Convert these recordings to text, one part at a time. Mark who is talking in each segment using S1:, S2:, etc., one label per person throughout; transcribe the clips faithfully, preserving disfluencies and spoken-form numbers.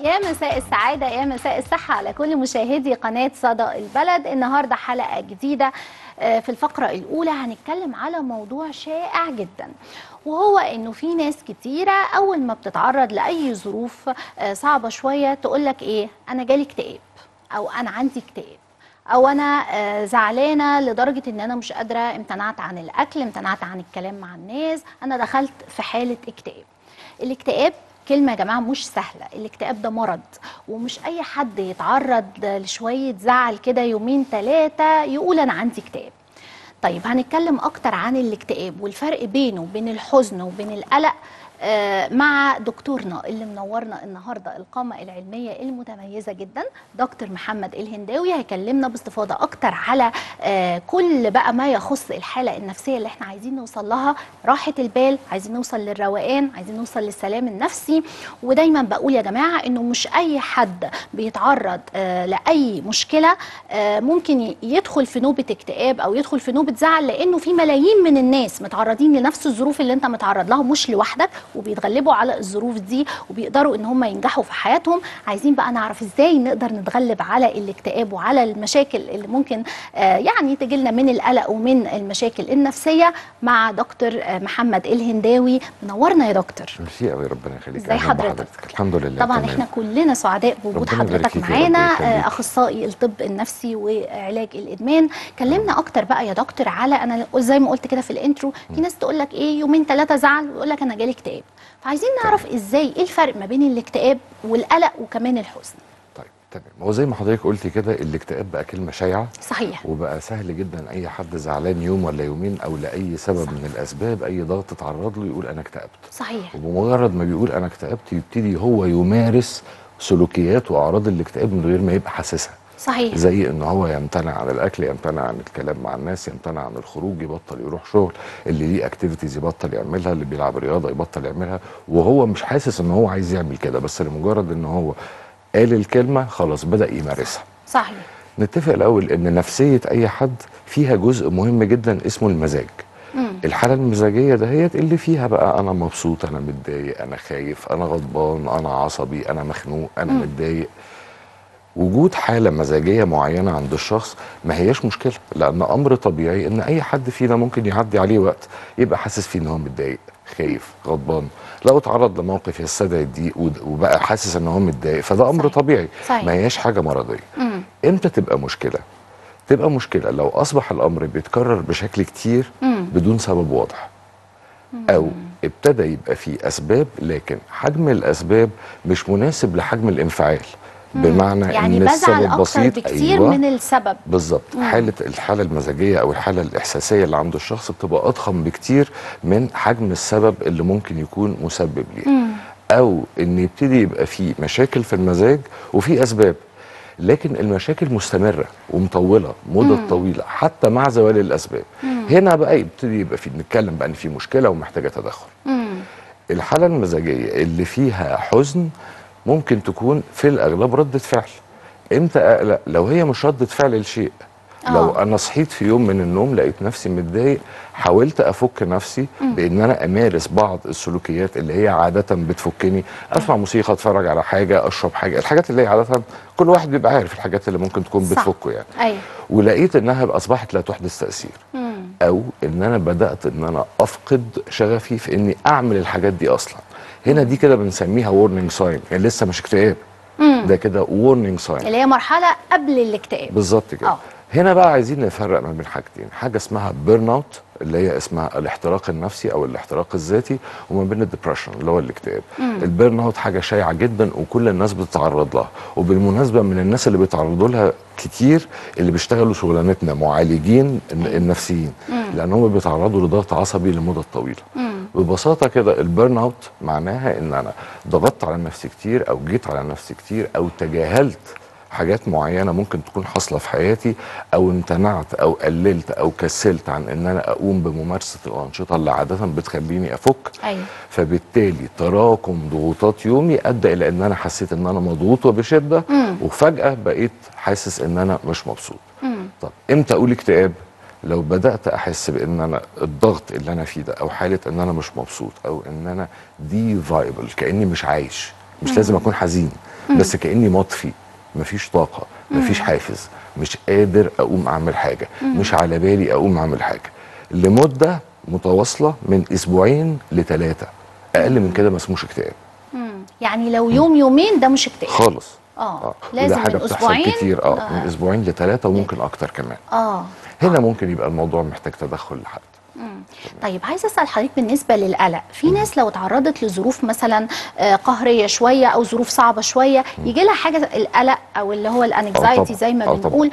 S1: يا مساء السعادة، يا مساء الصحة على كل مشاهدي قناة صدى البلد. النهاردة حلقة جديدة. في الفقرة الأولى هنتكلم على موضوع شائع جدا، وهو إنه في ناس كتيرة أول ما بتتعرض لأي ظروف صعبة شوية تقولك إيه، أنا جالي اكتئاب، أو أنا عندي اكتئاب، أو أنا زعلانة لدرجة إن أنا مش قادرة، امتنعت عن الأكل، امتنعت عن الكلام مع الناس، أنا دخلت في حالة اكتئاب. الاكتئاب كلمة يا جماعة مش سهلة، الاكتئاب ده مرض، ومش أي حد يتعرض لشوية زعل كده يومين ثلاثة يقول أنا عندي اكتئاب. طيب هنتكلم أكتر عن الاكتئاب والفرق بينه وبين الحزن وبين القلق مع دكتورنا اللي منورنا النهارده، القامه العلميه المتميزه جدا دكتور محمد الهنداوي. هيكلمنا باستفاضه اكتر على كل بقى ما يخص الحاله النفسيه اللي احنا عايزين نوصل لها، راحه البال، عايزين نوصل للروقان، عايزين نوصل للسلام النفسي. ودايما بقول يا جماعه انه مش اي حد بيتعرض لاي مشكله ممكن يدخل في نوبه اكتئاب او يدخل في نوبه زعل، لانه في ملايين من الناس متعرضين لنفس الظروف اللي انت متعرض لها، مش لوحدك، وبيتغلبوا على الظروف دي وبيقدروا ان هم ينجحوا في حياتهم. عايزين بقى نعرف ازاي نقدر نتغلب على الاكتئاب وعلى المشاكل اللي ممكن آه يعني تجيلنا من القلق ومن المشاكل النفسيه مع دكتور آه محمد الهنداوي. منورنا يا دكتور.
S2: ميرسي قوي، ربنا يخليك.
S1: ازي حضرتك؟
S2: الحمد لله.
S1: طبعا تمام. احنا كلنا سعداء بوجود حضرتك معانا، آه اخصائي الطب النفسي وعلاج الادمان. كلمنا اكتر بقى يا دكتور على، انا زي ما قلت كده في الانترو، في ناس تقول لك ايه، يومين ثلاثه زعل ويقول لك انا جالي اكتئاب. فعايزين نعرف ازاي ايه الفرق ما بين الاكتئاب والقلق وكمان الحزن.
S2: طيب تمام، هو زي ما حضرتك قلتي كده، الاكتئاب بقى كلمه شائعه،
S1: صحيح،
S2: وبقى سهل جدا اي حد زعلان يوم ولا يومين او لاي سبب صح. من الاسباب، اي ضغط اتعرض له يقول انا اكتئبت.
S1: صحيح،
S2: وبمجرد ما بيقول انا اكتئبت يبتدي هو يمارس سلوكيات واعراض الاكتئاب من غير ما يبقى حاسسها.
S1: صحيح،
S2: زي ان هو يمتنع عن الاكل، يمتنع عن الكلام مع الناس، يمتنع عن الخروج، يبطل يروح شغل، اللي ليه اكتيفيتيز يبطل يعملها، اللي بيلعب رياضه يبطل يعملها، وهو مش حاسس ان هو عايز يعمل كده، بس لمجرد ان هو قال الكلمه خلاص بدا يمارسها.
S1: صحيح.
S2: نتفق الاول ان نفسيه اي حد فيها جزء مهم جدا اسمه المزاج. مم. الحاله المزاجيه دهيت اللي فيها بقى انا مبسوط، انا متضايق، انا خايف، انا غضبان، انا عصبي، انا مخنوق، انا مم. متضايق. وجود حالة مزاجية معينة عند الشخص ما هياش مشكلة، لأن أمر طبيعي إن أي حد فينا ممكن يعدي عليه وقت يبقى حاسس فيه إن هو متضايق، خايف، غضبان، لو اتعرض لموقف يستدعي الضيق وبقى حاسس إن هو متضايق، فده أمر صحيح. طبيعي. صحيح. ما هياش حاجة مرضية. مم. إمتى تبقى مشكلة؟ تبقى مشكلة لو أصبح الأمر بيتكرر بشكل كتير مم. بدون سبب واضح، مم. أو ابتدى يبقى فيه أسباب لكن حجم الأسباب مش مناسب لحجم الانفعال. بمعنى
S1: يعني
S2: ان السبب بسيط
S1: بكتير أيوة من السبب
S2: بالظبط. حاله الحاله المزاجيه او الحاله الاحساسيه اللي عند الشخص بتبقى اضخم بكتير من حجم السبب اللي ممكن يكون مسبب ليه، او ان يبتدي يبقى في مشاكل في المزاج وفي اسباب لكن المشاكل مستمره ومطوله مده مم. طويله حتى مع زوال الاسباب. مم. هنا بقى يبتدي يبقى في نتكلم بقى ان في مشكله ومحتاجه تدخل. مم. الحاله المزاجيه اللي فيها حزن ممكن تكون في الاغلب ردة فعل. امتى اقلق؟ لو هي مش ردة فعل لشيء. أوه. لو انا صحيت في يوم من النوم لقيت نفسي متضايق، حاولت افك نفسي م. بان انا امارس بعض السلوكيات اللي هي عاده بتفكني، اسمع موسيقى، اتفرج على حاجه، اشرب حاجه، الحاجات اللي هي عاده كل واحد بيبقى عارف الحاجات اللي ممكن تكون صح. بتفكه يعني. أيوه. ولقيت انها اصبحت لا تحدث تاثير، م. او ان انا بدات ان انا افقد شغفي في اني اعمل الحاجات دي اصلا. هنا دي كده بنسميها وورنينج ساين، يعني لسه مش اكتئاب، ده كده وورنينج ساين
S1: اللي هي مرحله قبل الاكتئاب
S2: بالظبط كده. أوه. هنا بقى عايزين نفرق ما بين حاجتين، حاجه اسمها بيرن اوت اللي هي اسمها الاحتراق النفسي او الاحتراق الذاتي، وما بين الدبريشن اللي هو الاكتئاب. البيرن اوت حاجه شائعه جدا وكل الناس بتتعرض لها، وبالمناسبه من الناس اللي بيتعرضوا لها كتير اللي بيشتغلوا شغلانتنا معالجين النفسيين، لان هم بيتعرضوا لضغط عصبي لمده طويله. مم. ببساطه كده البيرن اوت معناها ان انا ضغطت على نفسي كتير او جيت على نفسي كتير او تجاهلت حاجات معينه ممكن تكون حاصله في حياتي، او امتنعت او قللت او كسلت عن ان انا اقوم بممارسه الانشطه اللي عاده بتخليني افك. أيوة. فبالتالي تراكم ضغوطات يومي ادى الى ان انا حسيت ان انا مضغوط وبشده، مم. وفجاه بقيت حاسس ان انا مش مبسوط. مم. طب امتى اقول اكتئاب؟ لو بدات احس بان انا الضغط اللي انا فيه ده او حاله ان انا مش مبسوط او ان انا دي فايبل كاني مش عايش، مش لازم اكون حزين، بس كاني مطفي، مفيش طاقه، مفيش حافز، مش قادر اقوم اعمل حاجه، مش على بالي اقوم اعمل حاجه لمده متواصله من اسبوعين لثلاثه. اقل من كده ما اسموش اكتئاب.
S1: يعني لو يوم يومين ده مش اكتئاب
S2: خالص.
S1: اه
S2: لازم
S1: لازم
S2: حاجه
S1: من
S2: بتحصل
S1: اسبوعين
S2: كتير اه, آه. من اسبوعين لثلاثه وممكن اكتر كمان.
S1: اه
S2: هنا ممكن يبقى الموضوع محتاج تدخل لحد.
S1: طيب عايزه اسال حضرتك بالنسبه للقلق، في ناس لو اتعرضت لظروف مثلا آه، قهريه شويه او ظروف صعبه شويه يجي لها حاجه القلق او اللي هو الانكزايتي زي ما بنقول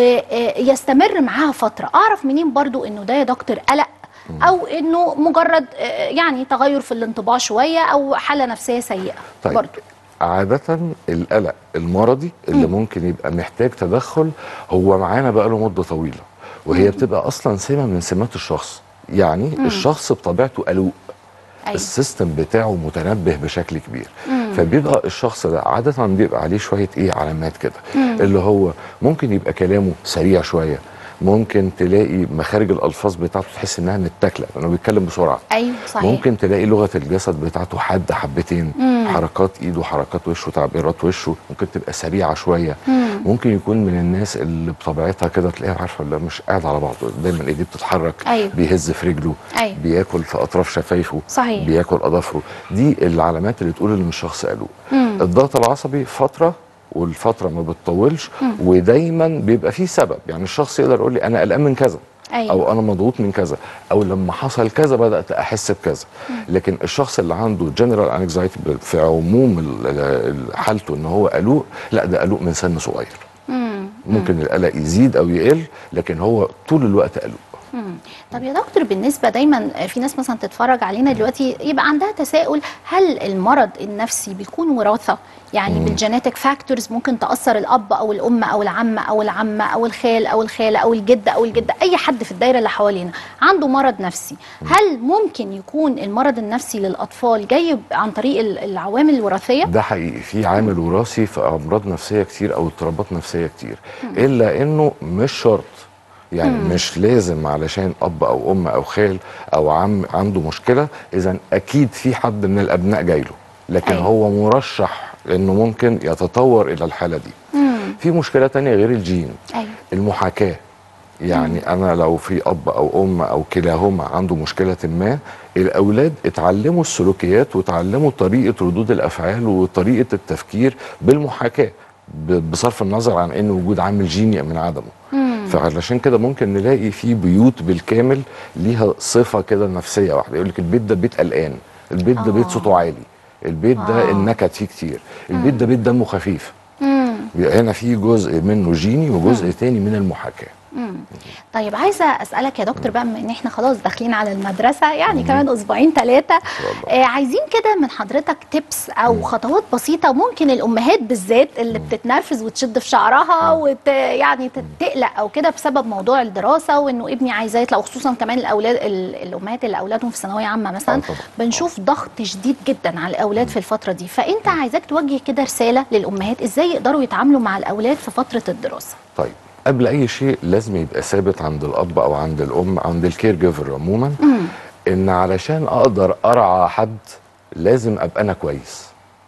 S1: ويستمر معاها فتره، اعرف منين برضو انه ده يا دكتور قلق او انه مجرد آه، يعني تغير في الانطباع شويه او حاله نفسيه سيئه؟
S2: طيب
S1: برضو
S2: عادة القلق المرضي اللي مم. ممكن يبقى محتاج تدخل هو معانا بقى له مدة طويلة، وهي مم. بتبقى أصلا سمة من سمات الشخص. يعني مم. الشخص بطبيعته قلوق. أيوة. السيستم بتاعه متنبه بشكل كبير. مم. فبيبقى الشخص ده عادة بيبقى عليه شوية ايه علامات كده، اللي هو ممكن يبقى كلامه سريع شوية، ممكن تلاقي مخارج الالفاظ بتاعته تحس انها متاكله لانه بيتكلم بسرعه.
S1: ايوه صحيح.
S2: ممكن تلاقي لغه الجسد بتاعته حاده حبتين، مم. حركات ايده حركات وشه تعبيرات وشه ممكن تبقى سريعه شويه. مم. ممكن يكون من الناس اللي بطبيعتها كده تلاقيها عارفه ولا مش قاعد على بعضه، دايما ايديه بتتحرك. أيوه. بيهز في رجله. أيوه. بياكل في اطراف شفايفه.
S1: صحيح.
S2: بياكل اظافره. دي العلامات اللي تقول ان الشخص قلوق. الضغط العصبي فتره والفتره ما بتطولش، مم. ودايما بيبقى فيه سبب، يعني الشخص يقدر يقول لي انا قلقان من كذا. أيوة. او انا مضغوط من كذا، او لما حصل كذا بدات احس بكذا. مم. لكن الشخص اللي عنده جنرال انكزايتي في عموم حالته ان هو قلق، لا ده قلق من سن صغير. مم. ممكن القلق يزيد او يقل، لكن هو طول الوقت قلق.
S1: مم. طب يا دكتور بالنسبه دايما في ناس مثلا تتفرج علينا دلوقتي يبقى عندها تساؤل، هل المرض النفسي بيكون وراثه؟ يعني بالجينيتك فاكتورز ممكن تاثر الاب او الام او العم او العمه او الخال او الخاله او الجد او الجده، اي حد في الدايره اللي حوالينا عنده مرض نفسي، هل ممكن يكون المرض النفسي للاطفال جاي عن طريق العوامل الوراثيه؟
S2: ده حقيقي، في عامل وراثي في امراض نفسيه كتير او اضطرابات نفسيه كتير، الا انه مش شرط. يعني مم. مش لازم علشان اب او ام او خال او عم عنده مشكله اذا اكيد في حد من الابناء جاي له، لكن أيوة. هو مرشح انه ممكن يتطور الى الحاله دي. مم. في مشكله تانية غير الجين. أيوة. المحاكاه. يعني مم. انا لو في اب او ام او كلاهما عنده مشكله ما، الاولاد اتعلموا السلوكيات وتعلموا طريقه ردود الافعال وطريقه التفكير بالمحاكاه، بصرف النظر عن ان وجود عامل جيني من عدمه. مم. فعلشان كده ممكن نلاقي في بيوت بالكامل ليها صفه كده نفسيه واحده، يقول لك البيت ده بيت قلقان، البيت ده آه. بيت صوته عالي، البيت ده آه. النكد فيه كتير، البيت ده بيت دمه خفيف. مم. هنا في جزء منه جيني وجزء مم. تاني من المحاكاه.
S1: مم. طيب عايزه اسالك يا دكتور بقى، بما ان احنا خلاص داخلين على المدرسه يعني مم. كمان اسبوعين ثلاثه، آه عايزين كده من حضرتك تيبس او مم. خطوات بسيطه ممكن الامهات بالذات اللي مم. بتتنرفز وتشد في شعرها وت يعني تقلق او كده بسبب موضوع الدراسه وانه ابني عايزاه يطلع، وخصوصا كمان الاولاد الامهات اللي اولادهم في ثانويه عامه مثلا بنشوف ضغط شديد جدا على الاولاد في الفتره دي، فانت عايزاك توجه كده رساله للامهات ازاي يقدروا يتعاملوا مع الاولاد في فتره الدراسه.
S2: طيب قبل اي شيء لازم يبقى ثابت عند الاب او عند الام عند الكير جيفر عموما، مم. ان علشان اقدر ارعى حد لازم ابقى انا كويس.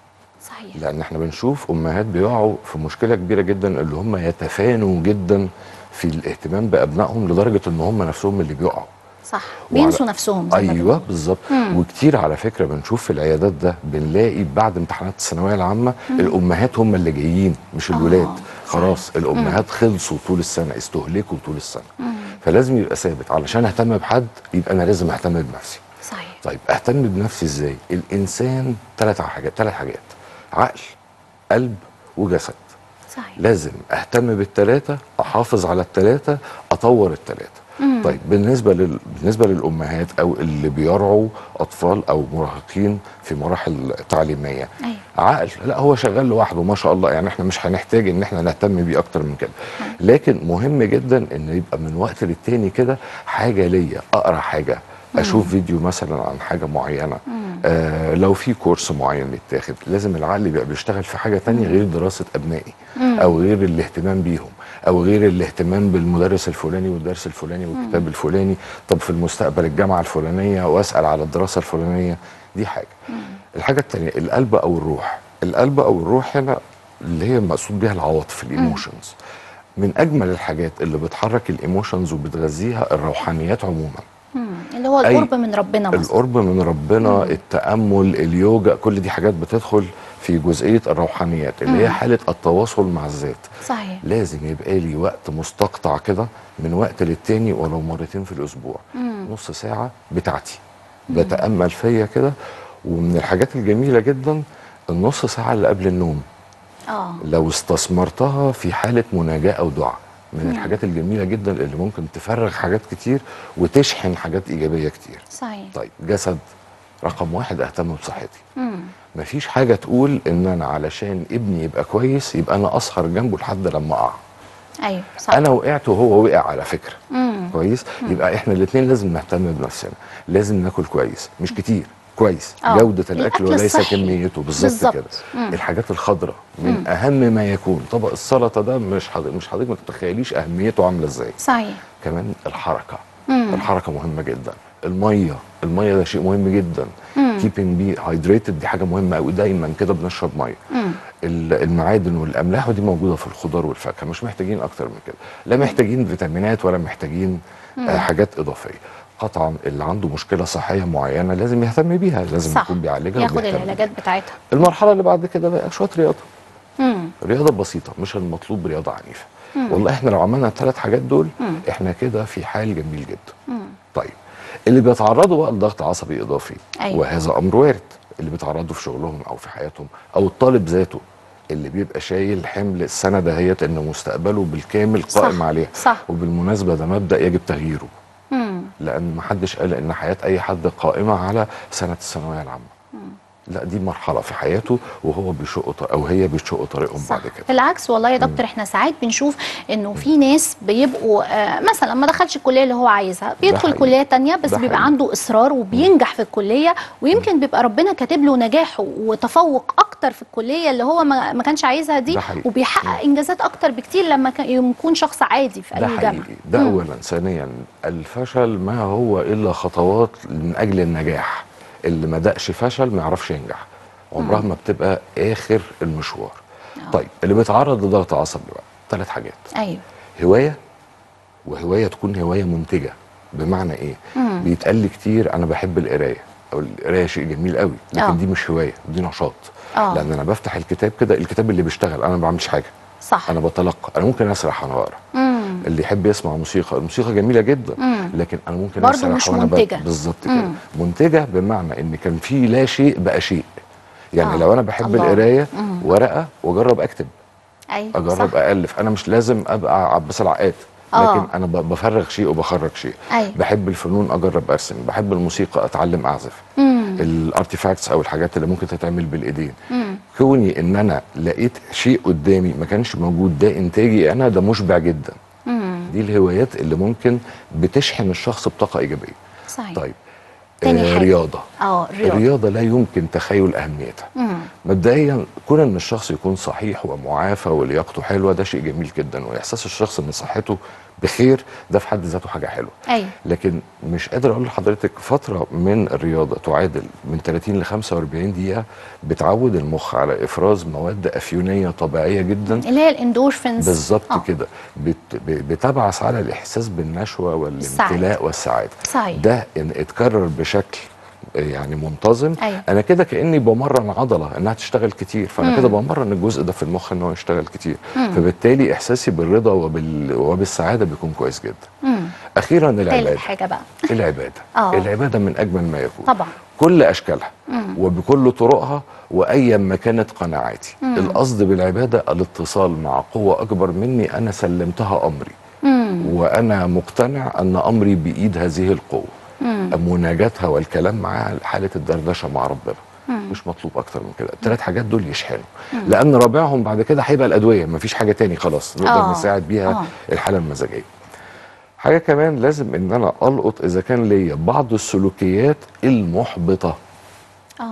S1: صحيح.
S2: لان احنا بنشوف امهات بيقعوا في مشكله كبيره جدا، اللي هم يتفانوا جدا في الاهتمام بابنائهم لدرجه ان هم نفسهم اللي بيقعوا.
S1: صح، بينسوا نفسهم.
S2: ايوه بالظبط. وكتير على فكره بنشوف في العيادات ده بنلاقي بعد امتحانات الثانويه العامه مم. الامهات هم اللي جايين مش الولاد. آه. خلاص الامهات مم. خلصوا طول السنه، استهلكوا طول السنه. مم. فلازم يبقى ثابت، علشان اهتم بحد يبقى انا لازم اهتم بنفسي.
S1: صحيح.
S2: طيب اهتم بنفسي ازاي؟ الانسان ثلاث حاجات ثلاث حاجات عقل قلب وجسد.
S1: صحيح.
S2: لازم اهتم بالثلاثه، احافظ على الثلاثه، اطور الثلاثه. مم. طيب بالنسبه لل... بالنسبه للامهات او اللي بيرعوا اطفال او مراهقين في مراحل تعليميه. أيوة. عقل لا هو شغال لوحده ما شاء الله، يعني احنا مش هنحتاج ان احنا نهتم بيه اكتر من كده. أيوة. لكن مهم جدا ان يبقى من وقت للتاني كده حاجه ليا، اقرا حاجه، اشوف مم. فيديو مثلا عن حاجه معينه. آه لو في كورس معين يتاخد، لازم العقل يبقى بيشتغل في حاجه تانية غير دراسه ابنائي مم. او غير الاهتمام بيهم او غير الاهتمام بالمدرس الفلاني والدرس الفلاني والكتاب مم. الفلاني. طب في المستقبل الجامعه الفلانيه واسال على الدراسه الفلانيه. دي حاجه. مم. الحاجه الثانيه القلب او الروح. القلب او الروح هنا اللي هي مقصود بيها العواطف، الايموشنز. من اجمل الحاجات اللي بتحرك الايموشنز وبتغذيها الروحانيات عموما.
S1: مم. اللي هو القرب من ربنا مثلا.
S2: القرب من ربنا، مم. التامل، اليوجا، كل دي حاجات بتدخل في جزئيه الروحانيات اللي مم. هي حاله التواصل مع الذات.
S1: صحيح.
S2: لازم يبقى لي وقت مستقطع كده من وقت للتاني ولو مرتين في الاسبوع، مم. نص ساعه بتاعتي بتامل فيا كده. ومن الحاجات الجميله جدا النص ساعه اللي قبل النوم، اه لو استثمرتها في حاله مناجاه او دعاء، من مم. الحاجات الجميله جدا اللي ممكن تفرغ حاجات كتير وتشحن حاجات ايجابيه كتير.
S1: صحيح.
S2: طيب جسد رقم واحد، اهتم بصحتي. مم. مفيش حاجه تقول ان انا علشان ابني يبقى كويس يبقى انا اسهر جنبه لحد لما اقع.
S1: ايوه صح.
S2: انا وقعت وهو وقع على فكره. مم. كويس. مم. يبقى احنا الاثنين لازم نهتم بنفسنا، لازم ناكل كويس، مش كتير، كويس. أوه. جودة الأكل وليس كميته. بالظبط كده. مم. الحاجات الخضراء من مم. أهم ما يكون. طبق السلطة ده مش حضرتك مش حضرتك ما تتخيليش أهميته عاملة إزاي.
S1: صحيح.
S2: كمان الحركة. مم. الحركة مهمة جدا. المية، المية ده شيء مهم جدا. كيبنج بي هايدريتد دي حاجة مهمة قوي، دايما كده بنشرب مية. مم. المعادن والأملاح ودي موجودة في الخضار والفاكهة، مش محتاجين أكتر من كده. لا محتاجين فيتامينات ولا محتاجين آه حاجات إضافية. قطعا اللي عنده مشكله صحيه معينه لازم يهتم بيها، لازم
S1: صح.
S2: يكون بيعالجها
S1: ياخد العلاجات بتاعتها.
S2: المرحله اللي بعد كده بقى شويه رياضه. مم. رياضه بسيطه، مش المطلوب رياضه عنيفه. مم. والله احنا لو عملنا الثلاث حاجات دول مم. احنا كده في حال جميل جدا. مم. طيب اللي بيتعرضوا بقى لضغط عصبي اضافي، أيوة. وهذا امر وارد، اللي بيتعرضوا في شغلهم او في حياتهم، او الطالب ذاته اللي بيبقى شايل حمل السنه دهيت ان مستقبله بالكامل قائم صح. عليها.
S1: صح.
S2: وبالمناسبه ده مبدا يجب تغييره. مم. لان ما حدش قال ان حياه اي حد قائمه على سنه الثانويه العامه. مم. لا دي مرحله في حياته وهو بيشق او هي بيشق طريقهم بعد كده.
S1: بالعكس والله يا دكتور، احنا ساعات بنشوف انه في ناس بيبقوا آه مثلا ما دخلش الكليه اللي هو عايزها، بيدخل كليه تانية بس بيبقى حقيقي. عنده اصرار وبينجح في الكليه، ويمكن بيبقى ربنا كاتب له نجاحه وتفوق اكتر في الكليه اللي هو ما كانش عايزها دي، وبيحقق انجازات اكتر بكتير لما يكون شخص عادي في اي جامعه.
S2: ده اولا. ثانيا الفشل ما هو الا خطوات من اجل النجاح. اللي ما دقش فشل ما يعرفش ينجح، عمرها ما بتبقى اخر المشوار. أوه. طيب اللي بيتعرض لضغط عصبي بقى ثلاث حاجات.
S1: ايوه.
S2: هوايه، وهوايه تكون هوايه منتجه. بمعنى ايه؟ مم. بيتقال لي كتير انا بحب القرايه، او القرايه شيء جميل قوي، لكن أوه. دي مش هوايه، دي نشاط. أوه. لان انا بفتح الكتاب كده، الكتاب اللي بيشتغل، انا ما بعملش حاجه.
S1: صح.
S2: انا بتلقى، انا ممكن اسرح وانا بقرا. اللي يحب يسمع موسيقى، الموسيقى جميله جدا. مم. لكن انا ممكن
S1: برضو اسرح وانا منتجه.
S2: بالظبط كده. منتجه بمعنى ان كان في لا شيء بقى شيء. يعني آه. لو انا بحب القرايه ورقه واجرب اكتب.
S1: ايوه
S2: اجرب صح. الف، انا مش لازم ابقى عباس العقاد، لكن آه. انا بفرغ شيء وبخرج شيء.
S1: أيوة.
S2: بحب الفنون اجرب ارسم، بحب الموسيقى اتعلم اعزف. الارتيفاكتس او الحاجات اللي ممكن تتعمل بالايدين. مم. كوني ان انا لقيت شيء قدامي ما كانش موجود، ده انتاجي انا، ده مشبع جدا. مم. دي الهوايات اللي ممكن بتشحن الشخص بطاقه ايجابيه.
S1: صحيح.
S2: طيب آه رياضه.
S1: اه الرياضه.
S2: الرياضه لا يمكن تخيل اهميتها. مم. مبدئيا كون ان الشخص يكون صحيح ومعافى ولياقته حلوه ده شيء جميل جدا، واحساس الشخص ان صحته بخير ده في حد ذاته حاجه حلوه.
S1: أيوة.
S2: لكن مش قادر اقول لحضرتك فتره من الرياضه تعادل من ثلاثين ل خمسة وأربعين دقيقه بتعود المخ على افراز مواد افيونيه طبيعيه جدا،
S1: اللي هي الاندورفينز.
S2: بالظبط آه. كده. بت بتبعث على الاحساس بالنشوه والامتلاء والسعاده.
S1: صحيح.
S2: ده ان اتكرر بشكل يعني منتظم.
S1: أيوة.
S2: انا كده كاني بمرن عضله انها تشتغل كتير، فانا كده بمرن الجزء ده في المخ ان هو يشتغل كتير. مم. فبالتالي احساسي بالرضا وبال... وبالسعاده بيكون كويس جدا. مم. اخيرا العباده.
S1: حاجه بقى
S2: العباده. أوه. العباده من اجمل ما يكون
S1: طبعا،
S2: كل اشكالها. مم. وبكل طرقها وايا ما كانت قناعاتي. مم. القصد بالعباده الاتصال مع قوه اكبر مني انا سلمتها امري. مم. وانا مقتنع ان امري بايد هذه القوه. مم. مناجاتها والكلام معاها حاله الدردشه مع ربنا. مم. مش مطلوب اكتر من كده. الثلاث حاجات دول يشحنوا. مم. لان رابعهم بعد كده هيبقى الادويه، مفيش حاجه تاني خلاص نقدر أوه. نساعد بيها أوه. الحاله المزاجيه. حاجه كمان لازم ان انا القط اذا كان ليا بعض السلوكيات المحبطه.
S1: اه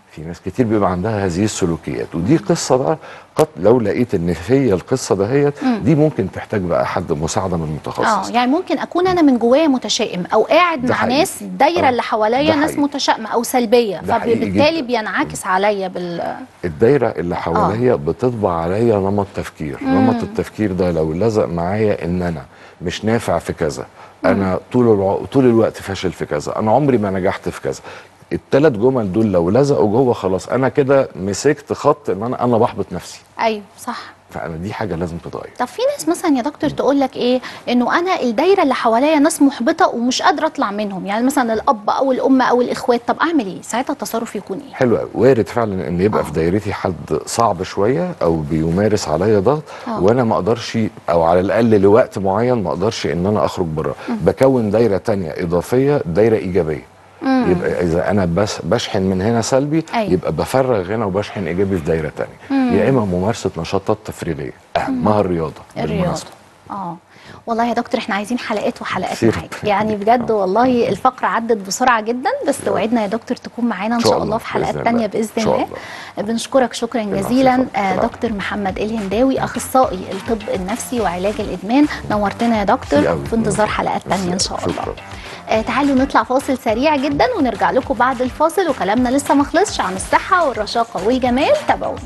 S2: في ناس كتير بيبقى عندها هذه السلوكيات، ودي قصه بقى قد لو لقيت ان هي القصه دهيت دي ممكن تحتاج بقى حد مساعده من متخصص.
S1: اه يعني ممكن اكون انا من جوايا متشائم او قاعد مع
S2: حقيقي.
S1: ناس الدايره
S2: آه.
S1: اللي حواليا ناس
S2: حقيقي.
S1: متشائمه او سلبيه، فبالتالي بينعكس عليا بال
S2: الدايره اللي حواليا آه. بتطبع عليا نمط تفكير. مم. نمط التفكير ده لو لزق معايا ان انا مش نافع في كذا، انا طول الع... طول الوقت فاشل في كذا، انا عمري ما نجحت في كذا، الثلاث جمل دول لو لزقوا جوه خلاص انا كده مسكت خط ان انا انا بحبط نفسي.
S1: ايوه صح.
S2: فانا دي حاجه لازم تتغير.
S1: طب في ناس مثلا يا دكتور تقول لك ايه، انه انا الدايره اللي حواليا ناس محبطه ومش قادره اطلع منهم، يعني مثلا الاب او الام او الاخوات، طب اعمل ايه ساعتها؟ التصرف يكون ايه؟
S2: حلو قوي. وارد فعلا ان يبقى آه. في دايرتي حد صعب شويه او بيمارس عليا ضغط آه. وانا ما اقدرش، او على الاقل لوقت معين ما اقدرش ان انا اخرج بره، بكون دايره تانية اضافيه، دايره ايجابيه. مم. يبقى اذا انا بس بشحن من هنا سلبي أيوة. يبقى بفرغ هنا وبشحن ايجابي في دايره ثانيه. يا اما ممارسه نشاطات تفريغيه اهمها الرياضه.
S1: الرياضه اه والله يا دكتور احنا عايزين حلقات وحلقات معاك يعني بجد والله. الفقره عدت بسرعه جدا، بس توعدنا يا دكتور تكون معانا ان شاء الله في حلقات تانية باذن الله. بنشكرك شكرا جزيلا دكتور محمد الهنداوي، اخصائي الطب النفسي وعلاج الادمان. نورتنا يا دكتور، في انتظار حلقات تانية ان شاء الله. آه تعالوا نطلع فاصل سريع جدا ونرجع لكم بعد الفاصل، وكلامنا لسه ما خلصش عن الصحه والرشاقه والجمال. تابعونا.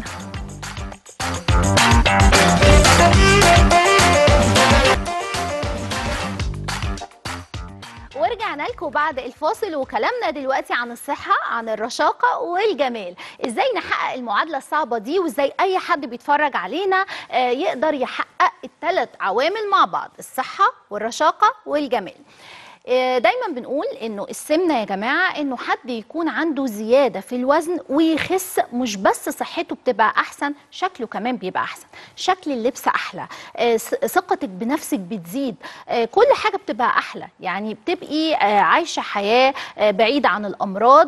S1: ورجعنا لكم بعد الفاصل، وكلامنا دلوقتي عن الصحة، عن الرشاقة والجمال. ازاي نحقق المعادلة الصعبة دي، وازاي اي حد بيتفرج علينا يقدر يحقق الثلاث عوامل مع بعض، الصحة والرشاقة والجمال. دايما بنقول انه السمنه يا جماعه انه حد يكون عنده زياده في الوزن ويخس، مش بس صحته بتبقى احسن، شكله كمان بيبقى احسن، شكل اللبس احلى، ثقتك بنفسك بتزيد، كل حاجه بتبقى احلى، يعني بتبقي عايشه حياه بعيده عن الامراض،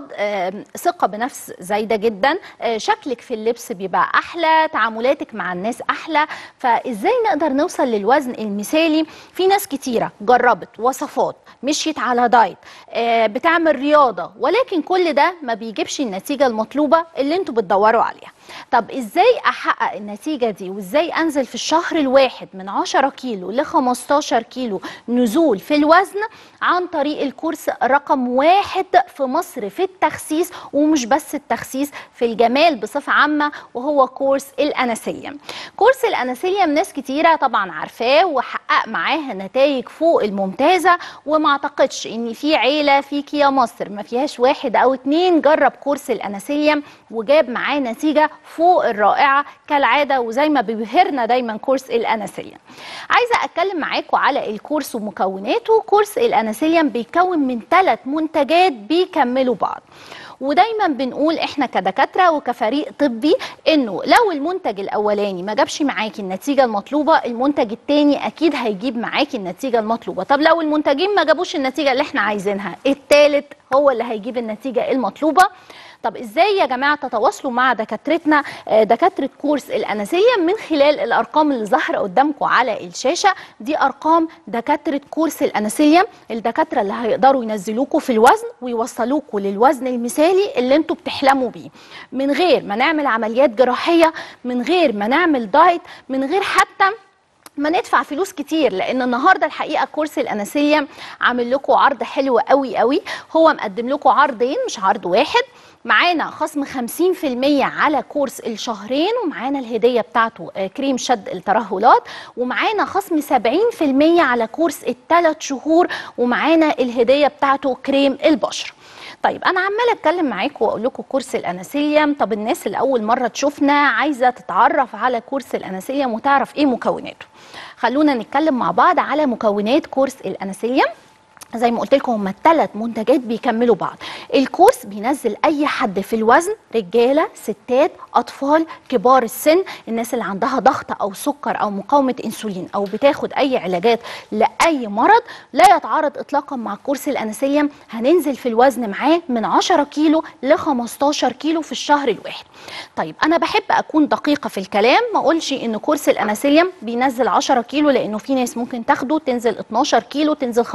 S1: ثقه بنفس زايده جدا، شكلك في اللبس بيبقى احلى، تعاملاتك مع الناس احلى. فازاي نقدر نوصل للوزن المثالي؟ في ناس كتيره جربت وصفات، مشيت على دايت، آه بتعمل رياضة، ولكن كل ده ما بيجيبش النتيجة المطلوبة اللي انتوا بتدوروا عليها. طب ازاي احقق النتيجة دي، وازاي انزل في الشهر الواحد من عشرة كيلو ل خمستاشر كيلو نزول في الوزن؟ عن طريق الكورس رقم واحد في مصر في التخسيس، ومش بس التخسيس، في الجمال بصفة عامة، وهو كورس الأناسيليوم. كورس الأناسيليوم ناس كتيرة طبعا عارفاه وحقق معاها نتائج فوق الممتازة، وما اعتقدش ان في عيلة فيك يا مصر ما فيهاش واحد او اتنين جرب كورس الأناسيليوم وجاب معاه نتيجة فوق الرائعة كالعادة، وزي ما بيبهرنا دايما كورس الأناسيليوم. عايزة اتكلم معاكم على الكورس ومكوناته. كورس الأناسيليوم بيتكون من ثلاث منتجات بيكملوا بعض، ودايما بنقول احنا كدكاتره وكفريق طبي انه لو المنتج الاولاني ما جابش معاكي النتيجه المطلوبه، المنتج الثاني اكيد هيجيب معاكي النتيجه المطلوبه. طب لو المنتجين ما جابوش النتيجه اللي احنا عايزينها، الثالث هو اللي هيجيب النتيجه المطلوبه. طب ازاي يا جماعه تتواصلوا مع دكاترتنا دكاتره كورس الأناسيليوم؟ من خلال الارقام اللي ظاهره قدامكم على الشاشه دي، ارقام دكاتره كورس الأناسيليوم، الدكاتره اللي هيقدروا ينزلوكوا في الوزن ويوصلوكوا للوزن المثالي اللي انتوا بتحلموا بيه، من غير ما نعمل عمليات جراحيه، من غير ما نعمل دايت، من غير حتى ما ندفع فلوس كتير. لان النهارده الحقيقه كورس الأناسيليوم عامل لكم عرض حلو قوي قوي، هو مقدم لكم عرضين مش عرض واحد. معانا خصم خمسين في المية على كورس الشهرين، ومعانا الهديه بتاعته كريم شد الترهلات، ومعانا خصم سبعين في المية على كورس الثلاث شهور، ومعانا الهديه بتاعته كريم البشره. طيب انا عماله اتكلم معاكم واقول لكم كورس الأناسيليوم. طب الناس اللي اول مره تشوفنا عايزه تتعرف على كورس الأناسيليوم وتعرف ايه مكوناته، خلونا نتكلم مع بعض على مكونات كورس الأناسيليوم. زي ما قلت لكم هم الثلاث منتجات بيكملوا بعض. الكورس بينزل اي حد في الوزن، رجاله، ستات، اطفال، كبار السن، الناس اللي عندها ضغط او سكر او مقاومه انسولين او بتاخد اي علاجات لاي مرض، لا يتعارض اطلاقا مع كورس الأناسيليوم. هننزل في الوزن معاه من عشرة كيلو ل خمستاشر كيلو في الشهر الواحد. طيب انا بحب اكون دقيقه في الكلام، ما اقولش ان كورس الأناسيليوم بينزل عشرة كيلو، لانه في ناس ممكن تاخده تنزل اتناشر كيلو، تنزل خمستاشر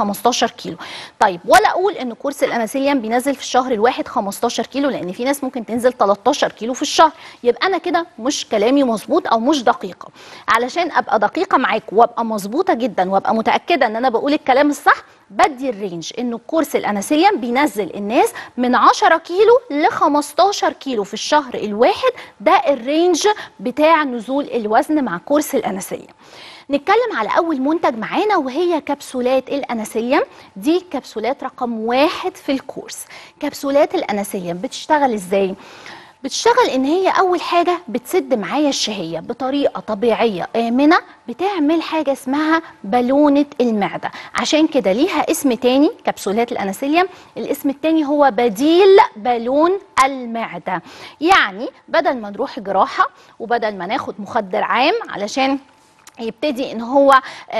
S1: كيلو. طيب ولا اقول ان كورس الاناسيليوم بينزل في الشهر الواحد خمستاشر كيلو، لان في ناس ممكن تنزل تلتاشر كيلو في الشهر، يبقى انا كده مش كلامي مظبوط او مش دقيقه. علشان ابقى دقيقه معاكم وابقى مظبوطه جدا وابقى متاكده ان انا بقول الكلام الصح، بدي الرينج انه كورس الاناسيليوم بينزل الناس من عشرة كيلو ل خمستاشر كيلو في الشهر الواحد، ده الرينج بتاع نزول الوزن مع كورس الاناسيليوم. نتكلم على اول منتج معانا وهي كبسولات الاناسيليوم. دي كبسولات رقم واحد في الكورس. كبسولات الاناسيليوم بتشتغل ازاي؟ بتشتغل ان هي اول حاجه بتسد معايا الشهيه بطريقه طبيعيه امنه، بتعمل حاجه اسمها بالونه المعده. عشان كده ليها اسم تاني كبسولات الاناسيليوم، الاسم التاني هو بديل بالون المعده. يعني بدل ما نروح جراحه وبدل ما ناخد مخدر عام علشان يبتدي ان هو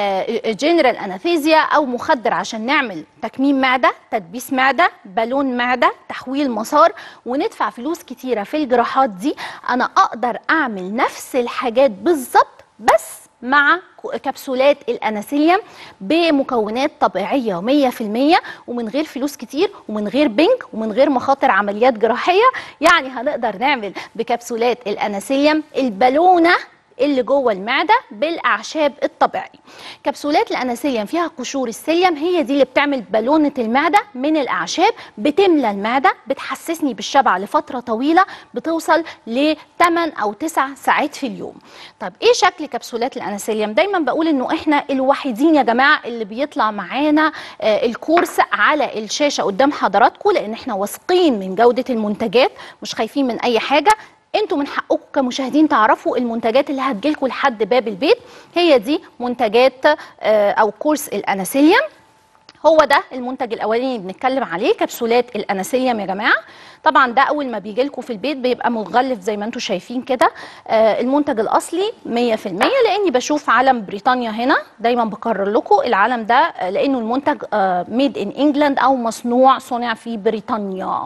S1: جنرال اناثيزيا او مخدر عشان نعمل تكميم معده، تدبيس معده، بالون معده، تحويل مسار، وندفع فلوس كتيره في الجراحات دي، انا اقدر اعمل نفس الحاجات بالظبط بس مع كبسولات الاناسيليوم بمكونات طبيعيه مية في المية ومن غير فلوس كتير ومن غير بنك ومن غير مخاطر عمليات جراحيه. يعني هنقدر نعمل بكبسولات الاناسيليوم البالونه اللي جوه المعده بالاعشاب الطبيعي. كبسولات الاناسيليوم فيها قشور السيليوم، هي دي اللي بتعمل بالونه المعده من الاعشاب، بتملى المعده، بتحسسني بالشبع لفتره طويله بتوصل ل تمن او تسع ساعات في اليوم. طب ايه شكل كبسولات الاناسيليوم؟ دايما بقول انه احنا الوحيدين يا جماعه اللي بيطلع معانا آه الكورس على الشاشه قدام حضراتكم، لان احنا واثقين من جوده المنتجات، مش خايفين من اي حاجه. انتوا من حقكم كمشاهدين تعرفوا المنتجات اللي هتجيلكم لحد باب البيت. هي دي منتجات او كورس الاناسيليوم. هو ده المنتج الاولاني اللي بنتكلم عليه، كبسولات الاناسيليوم يا جماعه. طبعا ده اول ما بيجي لكم في البيت بيبقى مغلف زي ما انتم شايفين كده. آه المنتج الاصلي مية في المية، لاني بشوف علم بريطانيا هنا، دايما بكرر لكم العلم ده آه لانه المنتج ميد ان انجلاند او مصنوع صنع في بريطانيا.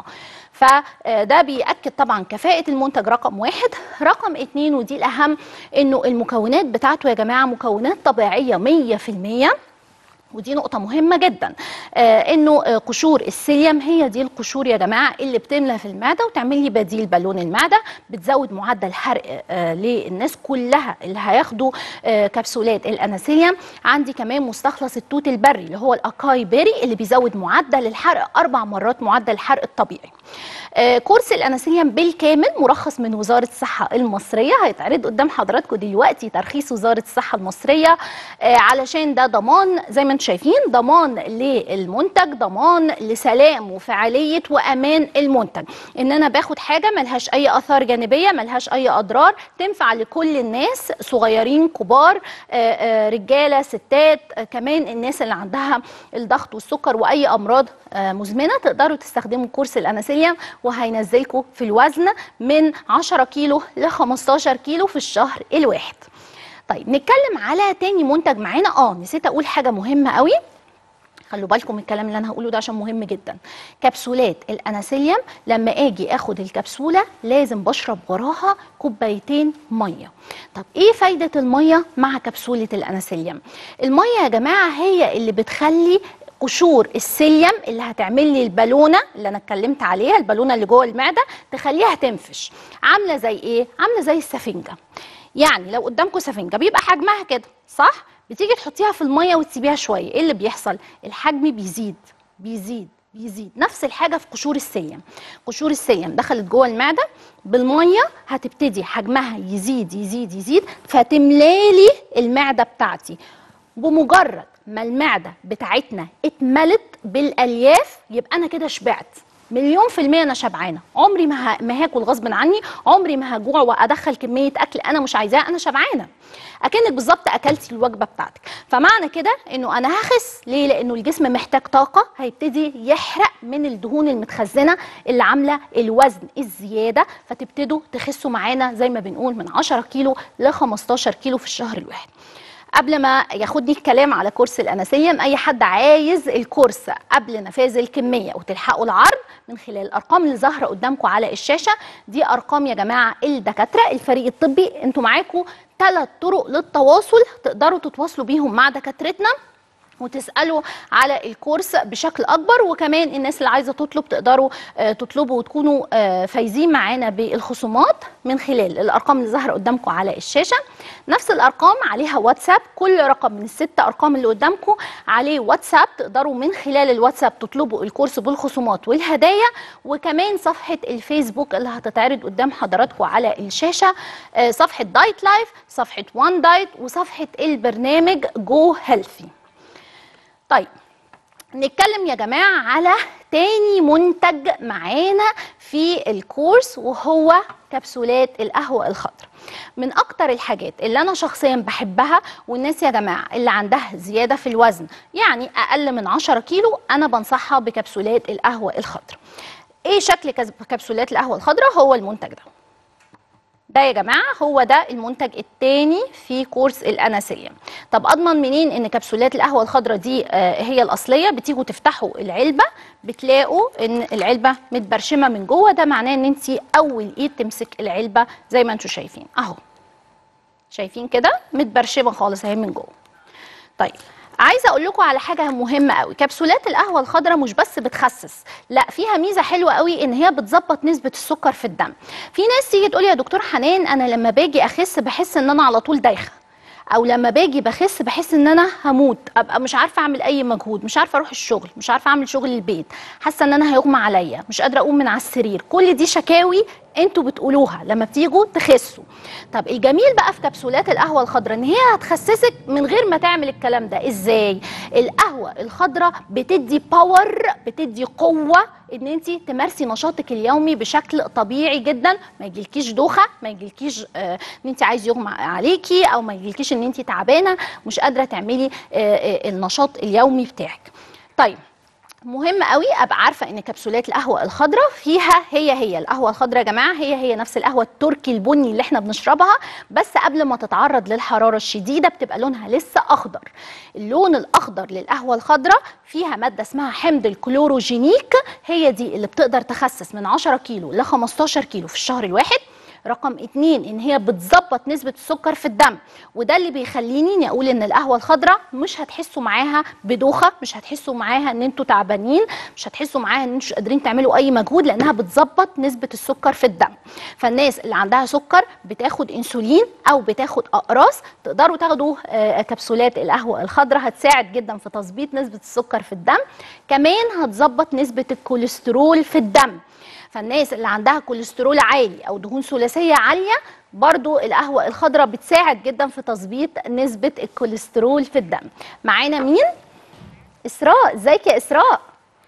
S1: فده بيأكد طبعا كفاءة المنتج رقم واحد. رقم اتنين ودي الأهم، إنه المكونات بتاعته يا جماعة مكونات طبيعية مية في المية، ودي نقطة مهمة جدا. آه انه آه قشور السيليوم هي دي القشور يا جماعة اللي بتملى في المعدة وتعمل لي بديل بالون المعدة، بتزود معدل حرق آه للناس كلها اللي هياخدوا آه كبسولات الاناسيليوم. عندي كمان مستخلص التوت البري اللي هو الاكاي بيري اللي بيزود معدل الحرق اربع مرات معدل الحرق الطبيعي. آه كورس الاناسيليوم بالكامل مرخص من وزارة الصحة المصرية، هيتعرض قدام حضراتكم دلوقتي ترخيص وزارة الصحة المصرية، آه علشان ده ضمان زي ما انتم شايفين، ضمان للمنتج، ضمان لسلام وفعالية وأمان المنتج. إن أنا باخد حاجة ملهاش أي آثار جانبية، ملهاش أي أضرار، تنفع لكل الناس، صغيرين كبار، آآ آآ رجالة ستات، كمان الناس اللي عندها الضغط والسكر وأي أمراض مزمنة تقدروا تستخدموا كورس الاناسيليوم، وهينزلكم في الوزن من عشرة كيلو ل خمستاشر كيلو في الشهر الواحد. طيب نتكلم على تاني منتج معانا. اه نسيت اقول حاجه مهمه قوي، خلوا بالكم من الكلام اللي انا هقوله ده عشان مهم جدا. كبسولات الاناسيليوم لما اجي اخد الكبسوله لازم بشرب وراها كوبايتين ميه. طب ايه فايده الميه مع كبسوله الاناسيليوم؟ الميه يا جماعه هي اللي بتخلي قشور السيليوم اللي هتعمل لي البالونه اللي انا اتكلمت عليها، البالونه اللي جوه المعده، تخليها تنفش. عامله زي ايه؟ عامله زي السفنجه. يعني لو قدامكم سفنجه بيبقى حجمها كده صح؟ بتيجي تحطيها في الميه وتسيبيها شويه، ايه اللي بيحصل؟ الحجم بيزيد بيزيد بيزيد. نفس الحاجه في قشور السيليوم. قشور السيليوم دخلت جوه المعده بالميه، هتبتدي حجمها يزيد يزيد يزيد، فتملالي المعده بتاعتي. بمجرد ما المعده بتاعتنا اتملت بالالياف يبقى انا كده شبعت مليون في المية، أنا شبعانة، عمري ما ما هاكل غصب عني، عمري ما هجوع وأدخل كمية أكل أنا مش عايزاها، أنا شبعانة. أكنك بالظبط أكلتي الوجبة بتاعتك. فمعنى كده إنه أنا هخس ليه؟ لأنه الجسم محتاج طاقة، هيبتدي يحرق من الدهون المتخزنة اللي عاملة الوزن الزيادة، فتبتدوا تخسوا معانا زي ما بنقول من عشرة كيلو ل خمستاشر كيلو في الشهر الواحد. قبل ما ياخدني الكلام على كورس الاناسيليوم، اي حد عايز الكورس قبل نفاذ الكميه وتلحقوا العرض من خلال الارقام اللي ظاهره قدامكم على الشاشه دي، ارقام يا جماعه الدكاتره الفريق الطبي. انتوا معاكم ثلاث طرق للتواصل تقدروا تتواصلوا بيهم مع دكاترتنا. وتسألوا على الكورس بشكل أكبر. وكمان الناس اللي عايزة تطلب تقدروا تطلبوا وتكونوا فايزين معانا بالخصومات من خلال الأرقام اللي ظاهرة قدامكم على الشاشة. نفس الأرقام عليها واتساب، كل رقم من الست أرقام اللي قدامكم عليه واتساب، تقدروا من خلال الواتساب تطلبوا الكورس بالخصومات والهدايا. وكمان صفحة الفيسبوك اللي هتتعرض قدام حضراتكم على الشاشة، صفحة دايت لايف، صفحة وان دايت، وصفحة البرنامج جو هيلثي. طيب نتكلم يا جماعة على تاني منتج معانا في الكورس، وهو كبسولات القهوة الخضراء. من اكتر الحاجات اللي انا شخصيا بحبها، والناس يا جماعة اللي عندها زيادة في الوزن يعني اقل من عشرة كيلو، انا بنصحها بكبسولات القهوة الخضراء. ايه شكل كبسولات القهوة الخضراء؟ هو المنتج ده ده يا جماعه، هو ده المنتج الثاني في كورس الاناسيه. طب اضمن منين ان كبسولات القهوه الخضراء دي آه هي الاصليه؟ بتيجوا تفتحوا العلبه بتلاقوا ان العلبه متبرشمه من جوه، ده معناه ان انت اول ايد تمسك العلبه زي ما انتم شايفين اهو، شايفين كده متبرشمه خالص اهي من جوه. طيب عايزه اقول لكم على حاجه مهمه قوي، كبسولات القهوه الخضراء مش بس بتخسس، لا فيها ميزه حلوه قوي ان هي بتظبط نسبه السكر في الدم. في ناس تيجي تقول يا دكتور حنان انا لما باجي اخس بحس ان انا على طول دايخه، او لما باجي بخس بحس ان انا هموت، ابقى مش عارفه اعمل اي مجهود، مش عارفه اروح الشغل، مش عارفه اعمل شغل البيت، حاسه ان انا هيغمى عليا، مش قادره اقوم من على السرير. كل دي شكاوي انتوا بتقولوها لما بتيجوا تخسوا. طب الجميل بقى في كبسولات القهوه الخضراء ان هي هتخسسك من غير ما تعمل الكلام ده. ازاي؟ القهوه الخضراء بتدي باور، بتدي قوه ان انت تمارسي نشاطك اليومي بشكل طبيعي جدا، ما يجيلكيش دوخه، ما يجيلكيش آه ان انت عايز يغمى عليكي، او ما يجيلكيش ان انت تعبانه مش قادره تعملي آه آه النشاط اليومي بتاعك. طيب مهم قوي ابقى عارفه ان كبسولات القهوه الخضراء فيها هي هي القهوه الخضراء يا جماعه، هي هي نفس القهوه التركي البني اللي احنا بنشربها، بس قبل ما تتعرض للحراره الشديده بتبقى لونها لسه اخضر. اللون الاخضر للقهوه الخضراء فيها ماده اسمها حمض الكلوروجينيك، هي دي اللي بتقدر تخسس من عشرة كيلو ل خمستاشر كيلو في الشهر الواحد. رقم اتنين ان هي بتظبط نسبة السكر في الدم، وده اللي بيخليني اقول ان القهوة الخضراء مش هتحسوا معاها بدوخة، مش هتحسوا معاها ان انتوا تعبانين، مش هتحسوا معاها ان انتوا مش قادرين تعملوا اي مجهود، لانها بتظبط نسبة السكر في الدم. فالناس اللي عندها سكر بتاخد انسولين او بتاخد اقراص، تقدروا تاخدوا آه كبسولات القهوة الخضراء، هتساعد جدا في تظبيط نسبة السكر في الدم. كمان هتظبط نسبة الكوليسترول في الدم. فالناس اللي عندها كوليسترول عالي او دهون ثلاثيه عاليه، برضو القهوه الخضراء بتساعد جدا في تظبيط نسبه الكوليسترول في الدم. معانا مين؟ اسراء. ازيك يا اسراء؟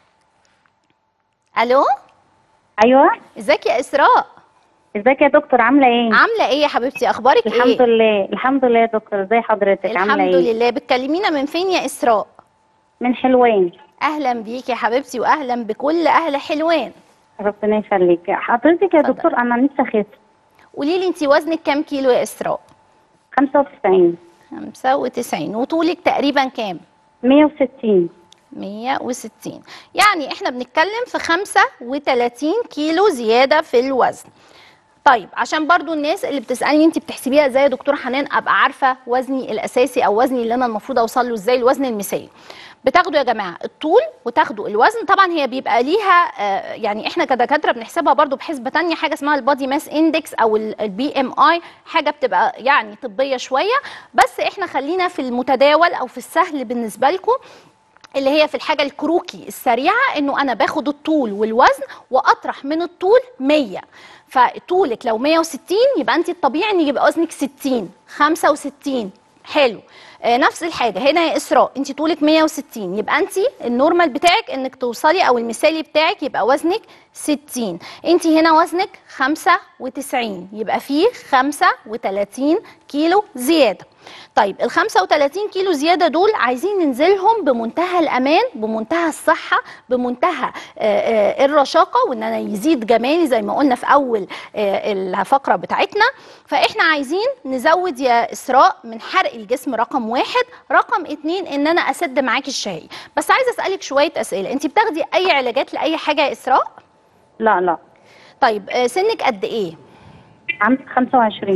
S1: الو.
S3: ايوه
S1: ازيك يا اسراء؟
S3: ازيك يا دكتور، عامله ايه؟
S1: عامله ايه يا حبيبتي؟ اخبارك ايه؟
S3: الحمد لله الحمد لله يا دكتور، ازي حضرتك؟ عامله ايه؟
S1: الحمد لله. بتكلمينا من فين يا اسراء؟
S3: من حلوان.
S1: اهلا بيكي يا حبيبتي، واهلا بكل اهل حلوان.
S3: ربنا يخليك حضرتك يا دكتور. انا نفسي اخس.
S1: قولي لي انت وزنك كام كيلو يا اسراء؟
S3: خمسة وتسعين.
S1: خمسة وتسعين. وطولك تقريبا كام؟
S3: مية وستين.
S1: مية وستين، يعني احنا بنتكلم في خمسة وتلاتين كيلو زيادة في الوزن. طيب عشان برضو الناس اللي بتسألني انت بتحسبيها ازاي يا دكتورة حنان ابقى عارفة وزني الاساسي او وزني اللي انا المفروض اوصل له ازاي، الوزن المثالي. بتاخدوا يا جماعه الطول وتاخدوا الوزن، طبعا هي بيبقى ليها آه يعني احنا كدكاتره بنحسبها برضو بحسبه ثانيه، حاجه اسمها البادي ماس اندكس او البي ام اي، حاجه بتبقى يعني طبيه شويه، بس احنا خلينا في المتداول او في السهل بالنسبه لكم، اللي هي في الحاجه الكروكي السريعه، انه انا باخد الطول والوزن واطرح من الطول مية. فطولك لو مية وستين يبقى انت الطبيعي ان يبقى وزنك ستين. خمسة وستين حلو. آه نفس الحاجه هنا يا اسراء، انت طولك مية وستين يبقى انت النورمال بتاعك انك توصلي او المثالي بتاعك يبقى وزنك ستين. انت هنا وزنك خمسة وتسعين، يبقى فيه خمسة وتلاتين كيلو زياده. طيب ال خمسة وتلاتين كيلو زياده دول عايزين ننزلهم بمنتهى الامان، بمنتهى الصحه، بمنتهى آآ آآ الرشاقه، وان انا يزيد جمالي زي ما قلنا في اول الفقره بتاعتنا. فاحنا عايزين نزود يا اسراء من حرق الجسم رقم واحد، رقم اتنين ان انا اسد معاكي الشهيه. بس عايزه اسالك شويه اسئله، انت بتاخدي اي علاجات لاي حاجه يا اسراء؟
S3: لا لا.
S1: طيب سنك قد ايه؟
S3: عندي خمسة وعشرين.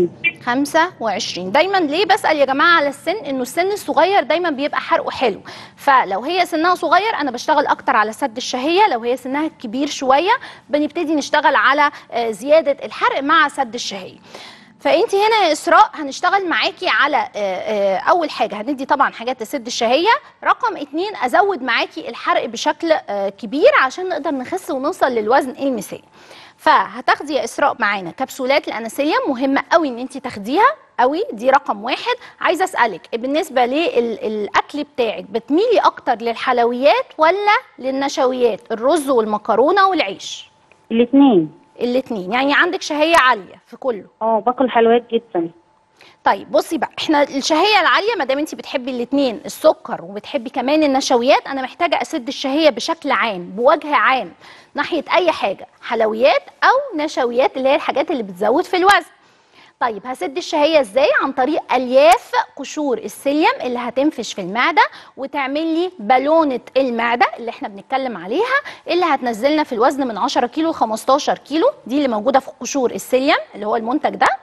S1: خمسة وعشرين. دايما ليه بسأل يا جماعة على السن؟ انه السن الصغير دايما بيبقى حرقه حلو، فلو هي سنها صغير انا بشتغل اكتر على سد الشهية، لو هي سنها كبير شوية بنبتدي نشتغل على زيادة الحرق مع سد الشهية. فانت هنا يا اسراء هنشتغل معاكي على اول حاجه هندي طبعا حاجات تسد الشهيه، رقم اتنين ازود معاكي الحرق بشكل كبير عشان نقدر نخس ونوصل للوزن المثالي. فهتاخدي يا اسراء معانا كبسولات الانسولين، مهمه قوي ان انت تاخديها قوي، دي رقم واحد. عايزه اسالك بالنسبه للاكل بتاعك بتميلي اكتر للحلويات ولا للنشويات، الرز والمكرونه والعيش؟
S3: الاثنين.
S1: الاثنين، يعني عندك شهيه عاليه في كله؟
S3: اه باكل حلويات جدا.
S1: طيب بصي بقى، احنا الشهيه العاليه ما دام انت بتحبي الاثنين، السكر وبتحبي كمان النشويات، انا محتاجه اسد الشهيه بشكل عام بوجه عام ناحيه اي حاجه، حلويات او نشويات اللي هي الحاجات اللي بتزود في الوزن. طيب هسد الشهيه ازاي؟ عن طريق الياف قشور السيليم اللي هتنفش في المعده وتعمل لي بالونه المعده اللي احنا بنتكلم عليها، اللي هتنزلنا في الوزن من عشرة كيلو ل خمستاشر كيلو، دي اللي موجوده في قشور السيليم اللي هو المنتج ده.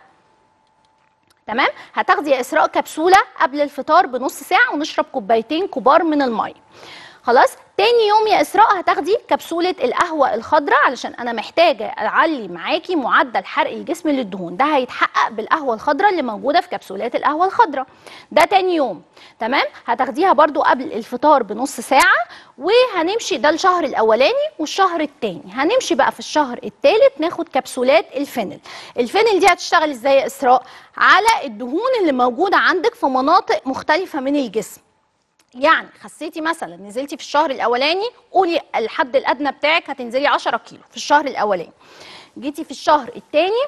S1: تمام؟ هتاخدي يا اسراء كبسوله قبل الفطار بنص ساعه ونشرب كوبايتين كبار من الميه. خلاص؟ تاني يوم يا اسراء هتاخدي كبسوله القهوه الخضراء علشان انا محتاجه اعلي معاكي معدل حرق الجسم للدهون، ده هيتحقق بالقهوه الخضراء اللي موجوده في كبسولات القهوه الخضراء. ده تاني يوم. تمام؟ هتاخديها برضو قبل الفطار بنص ساعه، وهنمشي ده الشهر الاولاني والشهر الثاني. هنمشي بقى في الشهر الثالث ناخد كبسولات الفينل. الفينل دي هتشتغل ازاي يا اسراء؟ على الدهون اللي موجوده عندك في مناطق مختلفه من الجسم. يعني خسيتي مثلا، نزلتي في الشهر الاولاني، قولي الحد الادنى بتاعك هتنزلي عشرة كيلو في الشهر الاولاني، جيتي في الشهر الثاني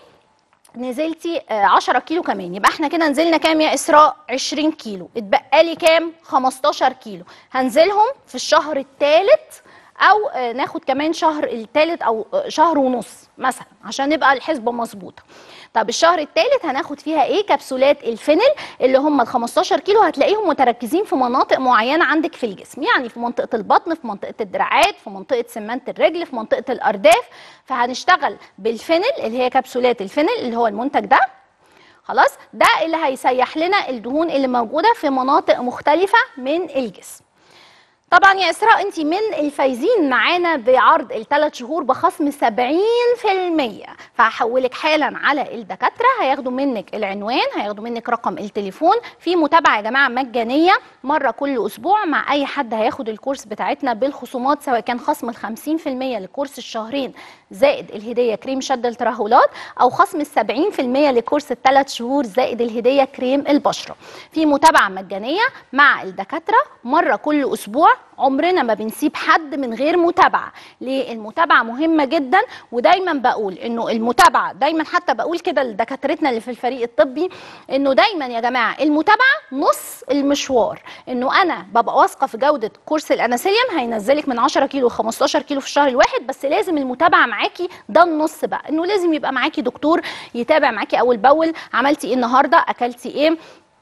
S1: نزلتي عشرة كيلو كمان، يبقى احنا كده نزلنا كام يا اسراء؟ عشرين كيلو. اتبقى لي كام؟ خمستاشر كيلو. هنزلهم في الشهر الثالث او ناخد كمان شهر الثالث او شهر ونص مثلا عشان يبقى الحسبه مظبوطه. طب الشهر الثالث هناخد فيها ايه؟ كبسولات الفينل اللي هم ال خمستاشر كيلو، هتلاقيهم متركزين في مناطق معينه عندك في الجسم، يعني في منطقه البطن، في منطقه الدراعات، في منطقه سمانه الرجل، في منطقه الارداف. فهنشتغل بالفينل اللي هي كبسولات الفينل اللي هو المنتج ده. خلاص؟ ده اللي هيسيح لنا الدهون اللي موجوده في مناطق مختلفه من الجسم. طبعا يا اسراء انت من الفايزين معانا بعرض الثلاث شهور بخصم سبعين في المية، فهحولك حالا على الدكاتره، هياخدوا منك العنوان، هياخدوا منك رقم التليفون، في متابعه يا جماعه مجانيه مره كل اسبوع مع اي حد هياخد الكورس بتاعتنا بالخصومات، سواء كان خصم ال خمسين في المية لكورس الشهرين زائد الهديه كريم شد الترهلات، او خصم ال سبعين في المية لكورس الثلاث شهور زائد الهديه كريم البشره. في متابعه مجانيه مع الدكاتره مره كل اسبوع، عمرنا ما بنسيب حد من غير متابعه. ليه؟ المتابعه مهمه جدا، ودايما بقول انه المتابعه، دايما حتى بقول كده لدكاترتنا اللي في الفريق الطبي، انه دايما يا جماعه المتابعه نص المشوار. انه انا ببقى واثقه في جوده كورس الانسولين، هينزلك من عشرة كيلو ل خمستاشر كيلو في الشهر الواحد، بس لازم المتابعه معاكي ده النص بقى، انه لازم يبقى معاكي دكتور يتابع معاكي اول باول، عملتي ايه النهارده، اكلتي ايه،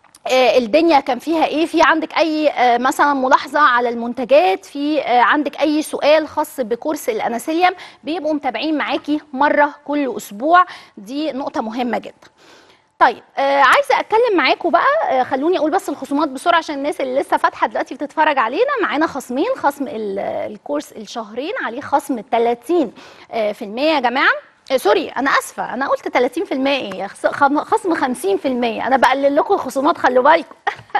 S1: آه الدنيا كان فيها ايه، في عندك اي آه مثلا ملاحظه على المنتجات، في آه عندك اي سؤال خاص بكورس الانسولين، بيبقوا متابعين معاكي مره كل اسبوع. دي نقطه مهمه جدا. طيب آه عايزه اتكلم معاكم بقى، آه خلوني اقول بس الخصومات بسرعه عشان الناس اللي لسه فاتحه دلوقتي بتتفرج علينا. معانا خصمين، خصم الكورس الشهرين عليه خصم ثلاثين في المية يا جماعه، آه سوري انا اسفه، انا قلت ثلاثين في المية ايه، خصم خمسين في المية، انا بقلل لكم الخصومات خلوا بالكم.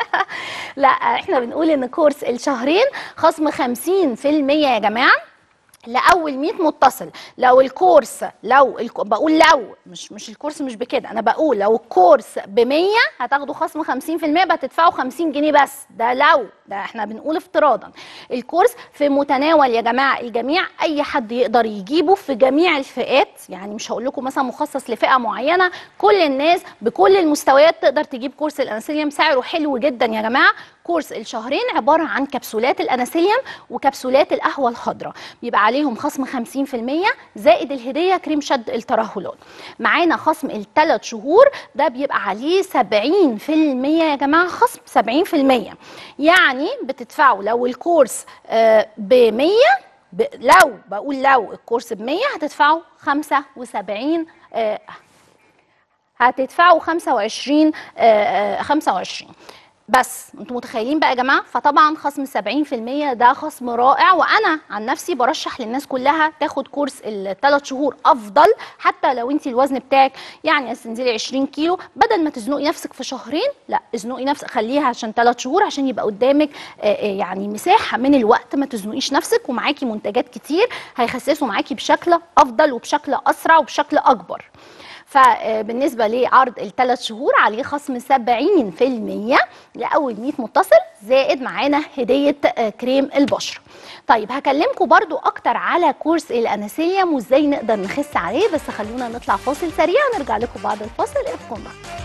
S1: لا احنا بنقول ان كورس الشهرين خصم خمسين في المية يا جماعه لاول مية متصل. لو الكورس لو الك... بقول لو مش مش الكورس مش بكده، انا بقول لو الكورس ب مية هتاخدوا خصم خمسين في المية، هتدفعوا خمسين جنيه بس، ده لو ده احنا بنقول افتراضا. الكورس في متناول يا جماعه الجميع، اي حد يقدر يجيبه في جميع الفئات، يعني مش هقول لكم مثلا مخصص لفئه معينه، كل الناس بكل المستويات تقدر تجيب كورس الانسولين، سعره حلو جدا يا جماعه. كورس الشهرين عباره عن كبسولات الانسولين وكبسولات القهوه الخضراء، بيبقى عليهم خصم خمسين في المية زائد الهديه كريم شد الترهلات. معانا خصم الثلاث شهور ده بيبقى عليه سبعين في المية يا جماعه، خصم سبعين في المية، يعني بتدفعوا لو الكورس ب مية، لو بقول لو الكورس ب مية هتدفعوا خمسة وسبعين، هتدفعوا خمسة وعشرين خمسة وعشرين بس. انتوا متخيلين بقى يا جماعه؟ فطبعا خصم سبعين في المية ده خصم رائع، وانا عن نفسي برشح للناس كلها تاخد كورس الثلاث شهور افضل، حتى لو انت الوزن بتاعك يعني تنزلي عشرين كيلو، بدل ما تزنقي نفسك في شهرين، لا ازنقي نفسك خليها عشان ثلاث شهور، عشان يبقى قدامك يعني مساحه من الوقت ما تزنقيش نفسك، ومعاكي منتجات كتير هيخسسوا معاكي بشكل افضل وبشكل اسرع وبشكل اكبر. فبالنسبه لعرض الثلاث شهور عليه خصم سبعين في المية لاول مية متصل، زائد معانا هديه كريم البشره. طيب هكلمكم برضو اكتر على كورس الانسيليوم وازاي نقدر نخس عليه، بس خلونا نطلع فاصل سريع ونرجع لكم بعد الفاصل. ابقوا معانا.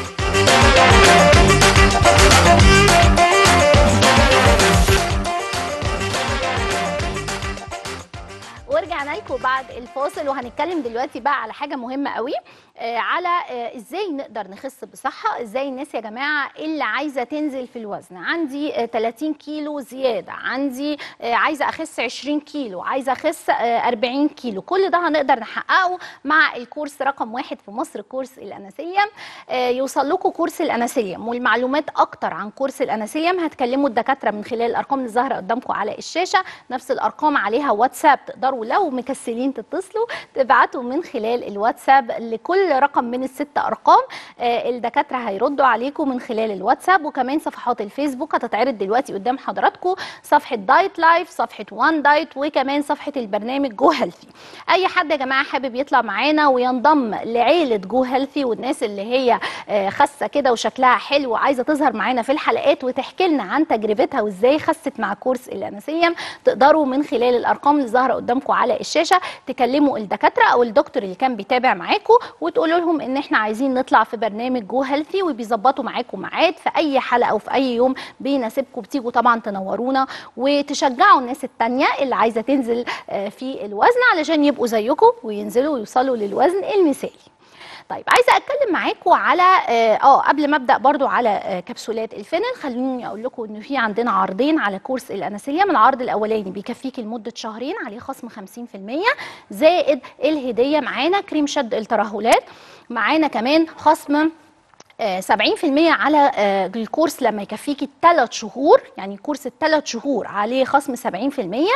S1: ورجعنا لكم بعد الفاصل، وهنتكلم دلوقتي بقى على حاجه مهمه قوي، آه على آه ازاي نقدر نخس بصحه. ازاي الناس يا جماعه اللي عايزه تنزل في الوزن، عندي آه ثلاثين كيلو زياده، عندي آه عايزه اخس عشرين كيلو، عايزه اخس آه أربعين كيلو، كل ده هنقدر نحققه مع الكورس رقم واحد في مصر، كورس الانسيليوم. آه يوصل لكم كورس الانسيليوم، والمعلومات اكتر عن كورس الانسيليوم هتكلموا الدكاتره من خلال الارقام اللي ظاهره قدامكم على الشاشه. نفس الارقام عليها واتساب، تقدروا لو مكسلين تتصلوا تبعتوا من خلال الواتساب لكل رقم من الست ارقام، آه الدكاتره هيردوا عليكم من خلال الواتساب. وكمان صفحات الفيسبوك هتتعرض دلوقتي قدام حضراتكم، صفحه دايت لايف، صفحه وان دايت، وكمان صفحه البرنامج جو هيلثي. اي حد يا جماعه حابب يطلع معانا وينضم لعيله جو هيلثي، والناس اللي هي آه خاسه كده وشكلها حلو وعايزه تظهر معانا في الحلقات وتحكي لنا عن تجربتها وازاي خست مع كورس الانسيليوم، تقدروا من خلال الارقام اللي ظاهره قدامكم على الشاشه تكلموا الدكاتره او الدكتور اللي كان بيتابع معاكم وتقولوا لهم ان احنا عايزين نطلع في برنامج جو هيلثي، وبيظبطوا معاكم ميعاد في اي حلقه او في اي يوم بيناسبكم. بتيجوا طبعا تنورونا وتشجعوا الناس التانيه اللي عايزه تنزل في الوزن علشان يبقوا زيكم وينزلوا ويوصلوا للوزن المثالي. طيب عايزه اتكلم معاكم على اه قبل ما ابدا برضو على آه كبسولات الفينل. خلوني اقول لكم ان في عندنا عرضين على كورس الانسيليوم. العرض الاولاني بيكفيك لمده شهرين، عليه خصم خمسين في المية، زائد الهديه معانا كريم شد الترهلات، معانا كمان خصم سبعين في المية على الكورس لما يكفيكي ثلاث شهور، يعني كورس الثلاث شهور عليه خصم سبعين في المية،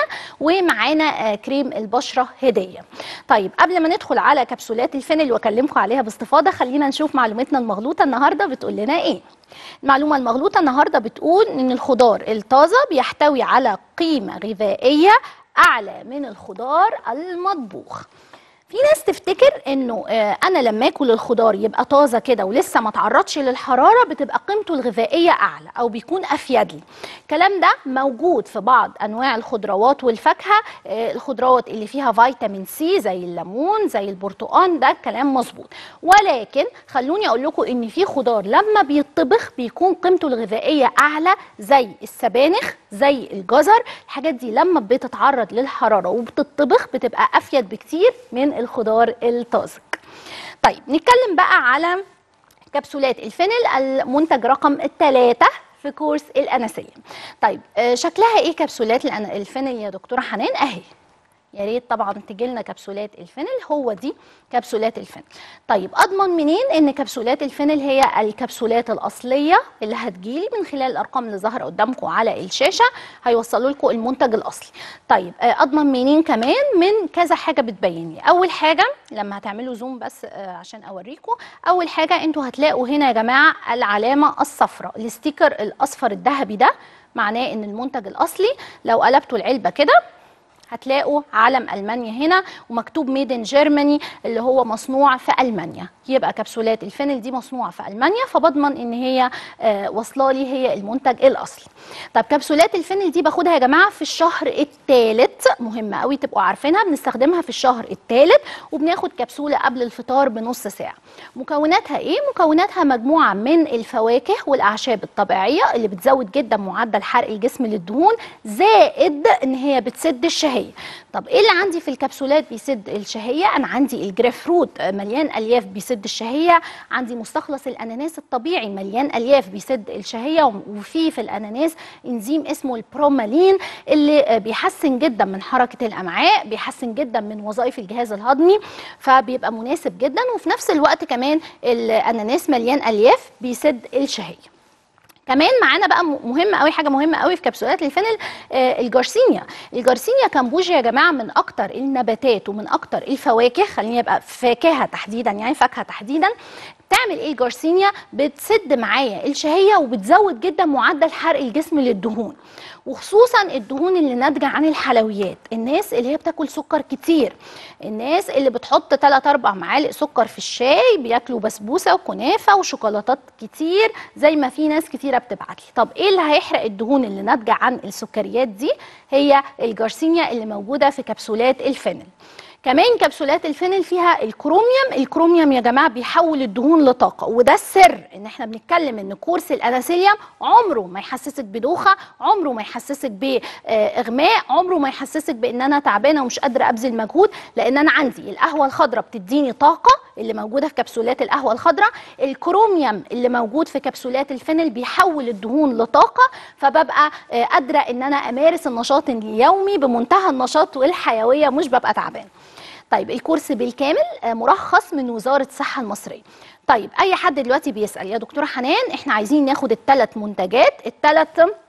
S1: ومعانا كريم البشره هديه. طيب قبل ما ندخل على كبسولات الفينل واكلمكم عليها باستفاضه، خلينا نشوف معلومتنا المغلوطه النهارده بتقول لنا ايه. المعلومه المغلوطه النهارده بتقول ان الخضار الطازه بيحتوي على قيمه غذائيه اعلى من الخضار المطبوخ. في ناس تفتكر انه آه انا لما اكل الخضار يبقى طازه كده ولسه ما تعرضش للحراره بتبقى قيمته الغذائيه اعلى او بيكون افيد لي. الكلام ده موجود في بعض انواع الخضروات والفاكهه، آه الخضروات اللي فيها فيتامين سي زي الليمون زي البرتقال، ده كلام مظبوط. ولكن خلوني اقول لكم ان في خضار لما بيطبخ بيكون قيمته الغذائيه اعلى، زي السبانخ زي الجزر. الحاجات دي لما بتتعرض للحراره وبتطبخ بتبقى افيد بكتير من الخضار الطازج. طيب نتكلم بقى على كبسولات الفينل، المنتج رقم ثلاثة في كورس الانسيليوم. طيب شكلها ايه كبسولات الفينل يا دكتوره حنان؟ اهي، يا ريت طبعا تجي لنا كبسولات الفينل. هو دي كبسولات الفينل. طيب اضمن منين ان كبسولات الفينل هي الكبسولات الاصليه اللي هتجيلي؟ من خلال الارقام اللي ظاهره قدامكم على الشاشه هيوصلوا لكم المنتج الاصلي. طيب اضمن منين كمان؟ من كذا حاجه بتبين لي. اول حاجه لما هتعملوا زوم بس عشان اوريكم، اول حاجه انتوا هتلاقوا هنا يا جماعه العلامه الصفراء، الستيكر الاصفر الذهبي ده معناه ان المنتج الاصلي. لو قلبتوا العلبه كده هتلاقوا علم ألمانيا هنا ومكتوب ميد ان جيرماني اللي هو مصنوع في ألمانيا، يبقى كبسولات الفينل دي مصنوعة في ألمانيا، فبضمن ان هي آه واصله لي هي المنتج الأصلي. طب كبسولات الفينل دي باخدها يا جماعة في الشهر الثالث، مهمة قوي تبقوا عارفينها، بنستخدمها في الشهر الثالث وبناخد كبسولة قبل الفطار بنص ساعة. مكوناتها ايه؟ مكوناتها مجموعة من الفواكه والأعشاب الطبيعية اللي بتزود جدا معدل حرق الجسم للدهون، زائد ان هي بتسد الشهية. الشهيه. طب ايه اللي عندي في الكبسولات بيسد الشهيه؟ انا عندي الجريب فروت مليان الياف بيسد الشهيه، عندي مستخلص الاناناس الطبيعي مليان الياف بيسد الشهيه، وفي في الاناناس انزيم اسمه البرومالين اللي بيحسن جدا من حركه الامعاء، بيحسن جدا من وظائف الجهاز الهضمي، فبيبقى مناسب جدا. وفي نفس الوقت كمان الاناناس مليان الياف بيسد الشهيه. كمان معانا بقى مهم قوي، حاجه مهمه قوي في كبسولات الفينل، آه الجارسينيا. الجارسينيا كامبوجيا يا جماعه من اكتر النباتات ومن اكتر الفواكه، خلينا يبقى فاكهه تحديدا، يعني فاكهه تحديدا. بتعمل ايه الجارسينيا؟ بتسد معايا الشهيه وبتزود جدا معدل حرق الجسم للدهون، وخصوصا الدهون اللي ناتجه عن الحلويات. الناس اللي هي بتاكل سكر كتير، الناس اللي بتحط ثلاثة أربعة معالق سكر في الشاي، بياكلوا بسبوسه وكنافه وشوكولاتات كتير زي ما في ناس كتيره بتبعت لي. طب ايه اللي هيحرق الدهون اللي ناتجه عن السكريات دي؟ هي الجارسينيا اللي موجوده في كبسولات الفينل. كمان كبسولات الفينل فيها الكروميوم. الكروميوم يا جماعه بيحول الدهون لطاقه، وده السر ان احنا بنتكلم ان كورس الاناسيليوم عمره ما يحسسك بدوخه، عمره ما يحسسك باغماء، عمره ما يحسسك بان انا تعبانه ومش قادره ابذل مجهود، لان انا عندي القهوه الخضراء بتديني طاقه اللي موجوده في كبسولات القهوه الخضراء، الكروميوم اللي موجود في كبسولات الفينل بيحول الدهون لطاقه، فببقى قادره ان انا امارس النشاط اليومي بمنتهى النشاط والحيويه، مش ببقى تعبانه. طيب الكورس بالكامل مرخص من وزارة الصحة المصرية. طيب أي حد دلوقتي بيسأل يا دكتورة حنان إحنا عايزين ناخد الثلاث منتجات، الثلاث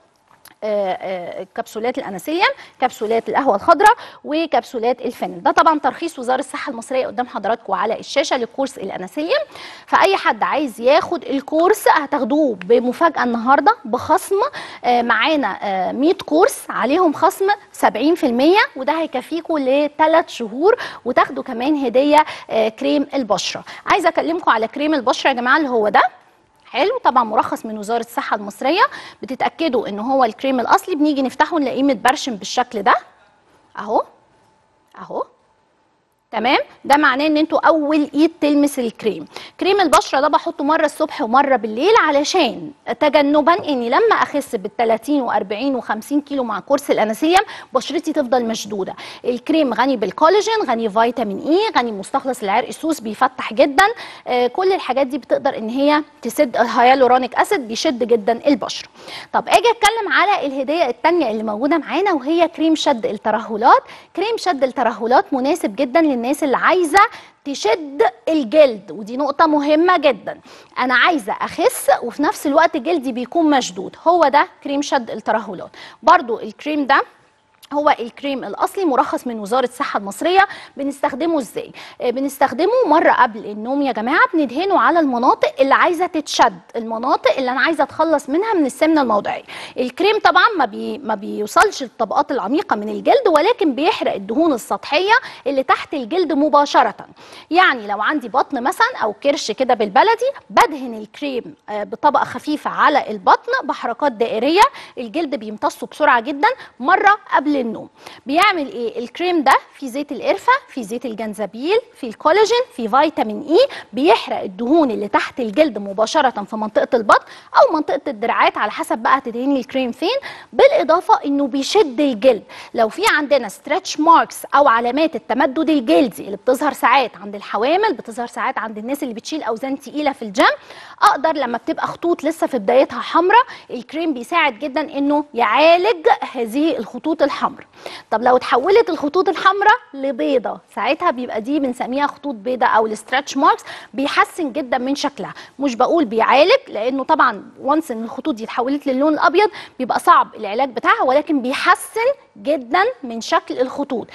S1: كبسولات الاناسيليوم، كبسولات القهوه الخضراء، وكبسولات الفينل. ده طبعا ترخيص وزاره الصحه المصريه قدام حضراتكم على الشاشه لكورس الاناسيليوم. فاي حد عايز ياخد الكورس هتاخدوه بمفاجاه النهارده بخصم معانا مية كورس عليهم خصم سبعين في المية، وده هيكفيكم لثلاث شهور، وتاخدوا كمان هديه كريم البشره. عايزه اكلمكم على كريم البشره يا جماعه اللي هو ده. حلو، طبعا مرخص من وزاره الصحه المصريه. بتتاكدوا ان هو الكريم الاصلي، بنيجي نفتحه نلاقيه متبرشم بالشكل ده اهو اهو، تمام. ده معناه ان انتوا اول ايد تلمس الكريم. كريم البشره ده بحطه مره الصبح ومره بالليل علشان تجنبا اني لما اخس بالتلاتين واربعين وخمسين كيلو مع كورس الاناسيليوم بشرتي تفضل مشدوده. الكريم غني بالكولاجين، غني فيتامين اي، غني مستخلص العرق السوس بيفتح جدا. آه كل الحاجات دي بتقدر ان هي تسد. الهيالورونيك اسيد بيشد جدا البشره. طب اجي اتكلم على الهديه الثانيه اللي موجوده معانا، وهي كريم شد الترهلات. كريم شد الترهلات مناسب جدا للناس الناس اللي عايزه تشد الجلد، ودي نقطة مهمة جدا. أنا عايزة أخس وفي نفس الوقت جلدي بيكون مشدود، هو ده كريم شد الترهلات. برضو الكريم ده هو الكريم الاصلي مرخص من وزاره الصحه المصريه. بنستخدمه ازاي؟ بنستخدمه مره قبل النوم يا جماعه، بندهنه على المناطق اللي عايزه تتشد، المناطق اللي انا عايزه اتخلص منها من السمنه الموضعيه. الكريم طبعا ما بي ما بيوصلش للطبقات العميقه من الجلد، ولكن بيحرق الدهون السطحيه اللي تحت الجلد مباشره. يعني لو عندي بطن مثلا او كرش كده بالبلدي، بدهن الكريم بطبقه خفيفه على البطن بحركات دائريه، الجلد بيمتصه بسرعه جدا مره قبل النوم. بيعمل ايه الكريم ده؟ في زيت القرفه، في زيت الجنزبيل، في الكولاجين، في فيتامين اي، بيحرق الدهون اللي تحت الجلد مباشره في منطقه البطن او منطقه الدراعات على حسب بقى هتدهني الكريم فين. بالاضافه انه بيشد الجلد. لو في عندنا ستريتش ماركس او علامات التمدد الجلدي اللي بتظهر ساعات عند الحوامل، بتظهر ساعات عند الناس اللي بتشيل اوزان تقيله في الجيم، اقدر لما بتبقى خطوط لسه في بدايتها حمراء، الكريم بيساعد جدا انه يعالج هذه الخطوط الحمراء. طب لو اتحولت الخطوط الحمراء لبيضه، ساعتها بيبقى دي بنسميها خطوط بيضه او الستريتش ماركس. بيحسن جدا من شكلها، مش بقول بيعالج لانه طبعا وانس ان الخطوط دي اتحولت للون الابيض بيبقى صعب العلاج بتاعها، ولكن بيحسن جدا من شكل الخطوط،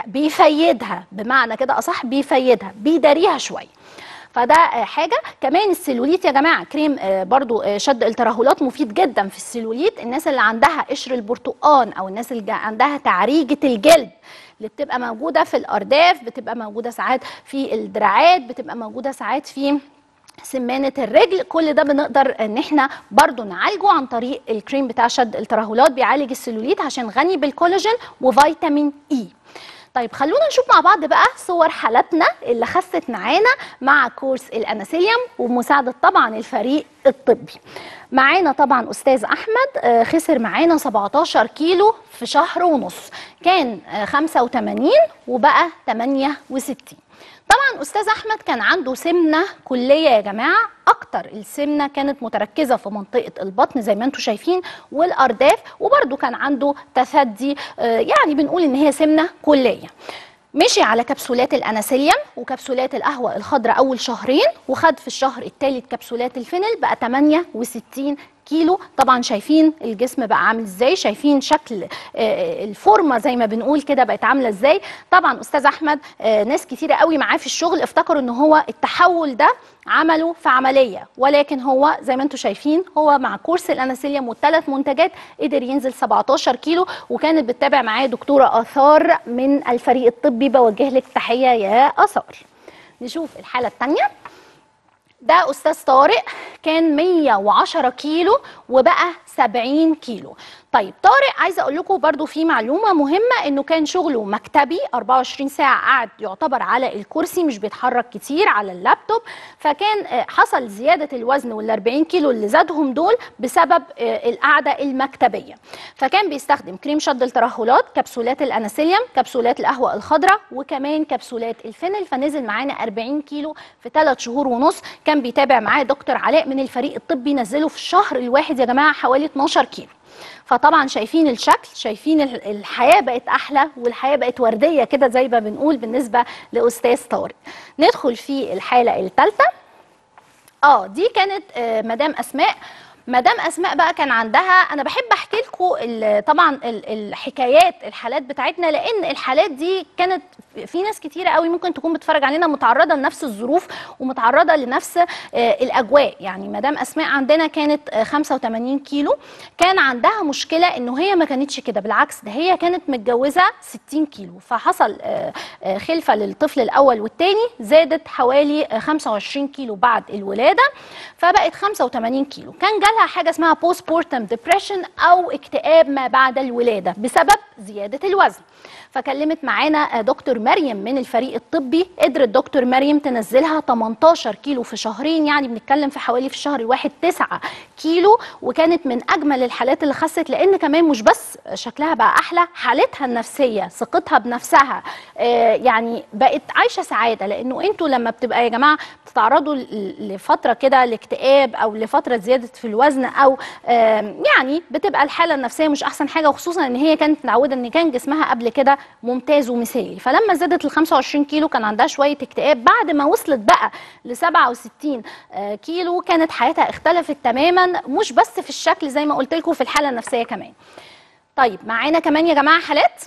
S1: بيفيدها بمعنى كده اصح، بيفيدها بيداريها شويه. فده حاجه. كمان السيلوليت يا جماعه، كريم برضو شد الترهلات مفيد جدا في السيلوليت. الناس اللي عندها قشر البرتقان او الناس اللي عندها تعريجه الجلد اللي بتبقى موجوده في الارداف، بتبقى موجوده ساعات في الدراعات، بتبقى موجوده ساعات في سمانه الرجل، كل ده بنقدر ان احنا برضو نعالجه عن طريق الكريم بتاع شد الترهلات. بيعالج السيلوليت عشان غني بالكولاجين وفيتامين اي. طيب خلونا نشوف مع بعض بقى صور حالاتنا اللي خست معانا مع كورس الأناسيليوم وبمساعدة طبعا الفريق الطبي. معانا طبعا أستاذ أحمد خسر معانا سبعتاشر كيلو في شهر ونص، كان خمسة وتمانين وبقى تمانية وستين. طبعا أستاذ أحمد كان عنده سمنة كلية يا جماعة، أكتر السمنة كانت متركزة في منطقة البطن زي ما انتم شايفين والأرداف، وبرده كان عنده تثدي، يعني بنقول إن هي سمنة كلية. مشي على كبسولات الأناسيليوم وكبسولات القهوة الخضراء أول شهرين، وخد في الشهر الثالث كبسولات الفينل، بقى تمانية وستين كيلو. طبعا شايفين الجسم بقى عامل ازاي، شايفين شكل الفورمه زي ما بنقول كده بقت عامله ازاي. طبعا استاذ احمد ناس كتيره قوي معاه في الشغل افتكروا ان هو التحول ده عمله في عمليه، ولكن هو زي ما انتم شايفين هو مع كورس الأناسيليوم والثلاث منتجات قدر ينزل سبعتاشر كيلو. وكانت بتتابع معاه دكتوره آثار من الفريق الطبي، بوجه لك تحيه يا آثار. نشوف الحاله الثانيه. ده أستاذ طارق كان مية وعشرة كيلو وبقى سبعين كيلو. طيب طارق عايزه اقول لكم برضو في معلومه مهمه، انه كان شغله مكتبي أربعة وعشرين ساعه قاعد يعتبر على الكرسي، مش بيتحرك كتير على اللابتوب، فكان حصل زياده الوزن وال أربعين كيلو اللي زادهم دول بسبب القعده المكتبيه. فكان بيستخدم كريم شد الترهلات، كبسولات الأناسيليوم، كبسولات القهوه الخضراء، وكمان كبسولات الفينل، فنزل معانا أربعين كيلو في ثلاث شهور ونص. كان بيتابع معاه دكتور علاء من الفريق الطبي، نزله في الشهر الواحد يا جماعه حوالي اتناشر كيلو. فطبعا شايفين الشكل، شايفين الحياه بقت احلى والحياه بقت ورديه كده زي ما بنقول بالنسبه لاستاذ طارق. ندخل في الحاله الثالثه. اه دي كانت آه مدام اسماء. مدام اسماء بقى كان عندها، انا بحب احكي لكم طبعا الحكايات الحالات بتاعتنا، لان الحالات دي كانت في ناس كتيره قوي ممكن تكون بتتفرج علينا متعرضه لنفس الظروف ومتعرضه لنفس الاجواء. يعني مدام اسماء عندنا كانت خمسة وتمانين كيلو، كان عندها مشكله انه هي ما كانتش كده، بالعكس ده هي كانت متجوزه ستين كيلو، فحصل خلفه للطفل الاول والثاني، زادت حوالي خمسة وعشرين كيلو بعد الولاده، فبقت خمسة وتمانين كيلو. كان جالها حاجه اسمها بوست بورتم ديبريشن او اكتئاب ما بعد الولاده بسبب زياده الوزن. فكلمت معانا دكتور مريم من الفريق الطبي، قدرت دكتور مريم تنزلها تمنتاشر كيلو في شهرين، يعني بنتكلم في حوالي في الشهر الواحد تسعة كيلو، وكانت من اجمل الحالات اللي خست، لان كمان مش بس شكلها بقى احلى، حالتها النفسيه، ثقتها بنفسها، آه يعني بقت عايشه سعاده. لانه انتوا لما بتبقى يا جماعه بتتعرضوا لفتره كده لاكتئاب او لفتره زياده في الوزن، او آه يعني بتبقى الحاله النفسيه مش احسن حاجه، وخصوصا ان هي كانت متعوده ان كان جسمها قبل كده ممتاز ومثالي. فلما زادت ل خمسة وعشرين كيلو كان عندها شويه اكتئاب، بعد ما وصلت بقى ل سبعة وستين كيلو كانت حياتها اختلفت تماما، مش بس في الشكل زي ما قلت لكم، في الحاله النفسيه كمان. طيب معانا كمان يا جماعه حالات.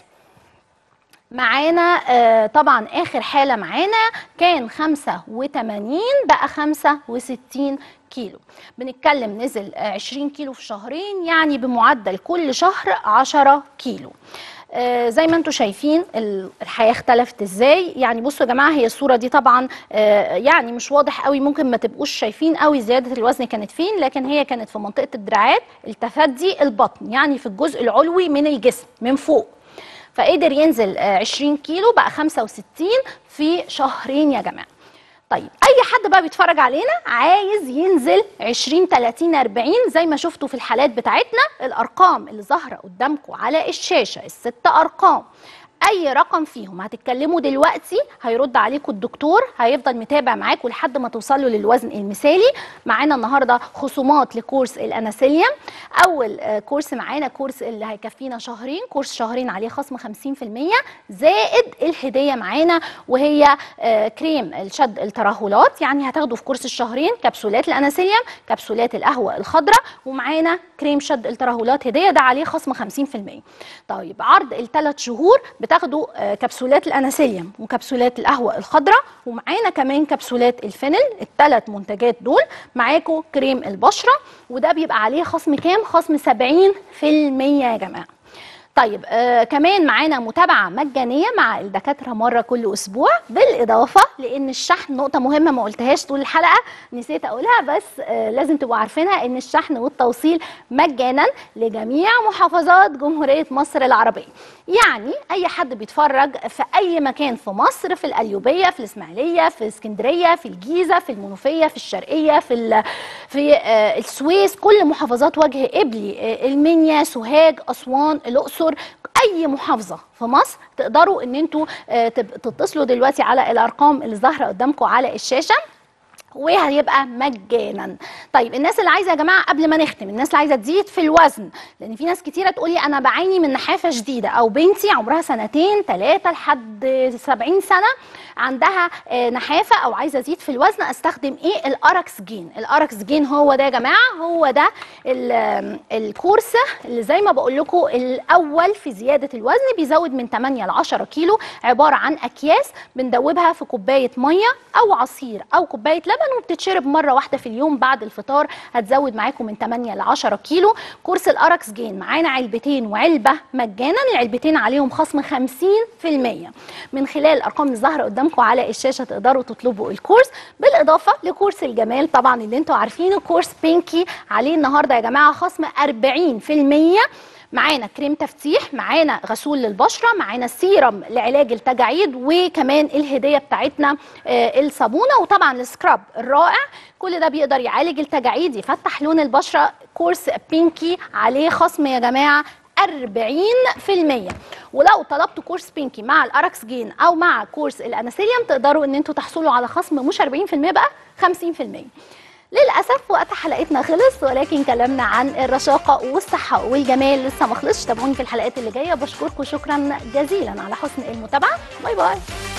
S1: معانا آه طبعا اخر حاله معانا كان خمسة وتمانين بقى خمسة وستين كيلو. بنتكلم نزل عشرين كيلو في شهرين، يعني بمعدل كل شهر عشرة كيلو. آه زي ما انتم شايفين الحياه اختلفت ازاي. يعني بصوا يا جماعه، هي الصوره دي طبعا آه يعني مش واضح قوي، ممكن ما تبقوش شايفين قوي زياده الوزن كانت فين، لكن هي كانت في منطقه الدراعات، التثدي، البطن، يعني في الجزء العلوي من الجسم من فوق. فقدر ينزل عشرين كيلو بقى خمسة وستين في شهرين يا جماعه. طيب اي حد بقى بيتفرج علينا عايز ينزل عشرين تلاتين أربعين زي ما شفتوا في الحالات بتاعتنا، الارقام اللي ظاهره قدامكم على الشاشه الست ارقام، اي رقم فيهم هتتكلموا دلوقتي هيرد عليكم الدكتور، هيفضل متابع معاكم لحد ما توصلوا للوزن المثالي. معانا النهارده خصومات لكورس الأناسيليوم. اول كورس معانا كورس اللي هيكفينا شهرين، كورس شهرين عليه خصم خمسين في المية، زائد الهديه معانا وهي كريم الشد الترهلات، يعني هتاخدوا في كورس الشهرين كبسولات الأناسيليوم، كبسولات القهوه الخضراء، ومعانا كريم شد الترهلات هديه، ده عليه خصم خمسين في المية. طيب عرض الثلاث شهور بتاخدوا كبسولات الأناسيليوم وكبسولات القهوة الخضراء، ومعانا كمان كبسولات الفينل، الثلاث منتجات دول. معاكم كريم البشرة، وده بيبقى عليه خصم كام؟ خصم سبعين في المية يا جماعة. طيب آه كمان معانا متابعه مجانيه مع الدكاتره مره كل اسبوع، بالاضافه لان الشحن نقطه مهمه ما قلتهاش طول الحلقه، نسيت اقولها بس آه لازم تبقوا عارفينها، ان الشحن والتوصيل مجانا لجميع محافظات جمهوريه مصر العربيه. يعني اي حد بيتفرج في اي مكان في مصر، في القليوبيه، في الاسماعيليه، في اسكندريه، في الجيزه، في المنوفيه، في الشرقيه، في في آه السويس، كل محافظات وجه قبلي، آه المنيا، سوهاج، اسوان، الاقصر، اي محافظه في مصر تقدروا ان انتوا تتصلوا دلوقتي على الارقام اللي ظاهره قدامكم على الشاشه وهيبقى مجانا. طيب الناس اللي عايزه يا جماعه قبل ما نختم، الناس اللي عايزه تزيد في الوزن، لان في ناس كتيره تقول لي انا بعاني من نحافه شديده، او بنتي عمرها سنتين ثلاثه لحد سبعين سنه عندها نحافه او عايزه تزيد في الوزن، استخدم ايه؟ الاركس جين. الاركس جين هو ده يا جماعه، هو ده الكورس اللي زي ما بقول لكم الاول في زياده الوزن، بيزود من ثمانية ل عشرة كيلو، عباره عن اكياس بندوبها في كوبايه ميه او عصير او كوبايه لبن، وبتتشرب مره واحده في اليوم بعد الفطار، هتزود معاكم من ثمانية ل عشرة كيلو. كورس الاركس جين معانا علبتين وعلبه مجانا، العلبتين عليهم خصم خمسين في المية. من خلال الارقام اللي ظاهره قدامكم على الشاشه تقدروا تطلبوا الكورس، بالاضافه لكورس الجمال طبعا اللي انتوا عارفينه، كورس بينكي عليه النهارده يا جماعه خصم أربعين في المية. معانا كريم تفتيح، معانا غسول للبشره، معانا سيرم لعلاج التجاعيد، وكمان الهديه بتاعتنا آه الصابونه، وطبعا السكراب الرائع. كل ده بيقدر يعالج التجاعيد، يفتح لون البشره. كورس بينكي عليه خصم يا جماعه أربعين في المية. ولو طلبتوا كورس بينكي مع الاركس جين او مع كورس الاناسيليوم تقدروا ان انتوا تحصلوا على خصم مش أربعين في المية بقى خمسين في المية. للاسف وقت حلقتنا خلص، ولكن كلامنا عن الرشاقه والصحه والجمال لسه ما خلصش. تابعوني في الحلقات اللي جايه، بشكركم شكرا جزيلا على حسن المتابعه. باي باي.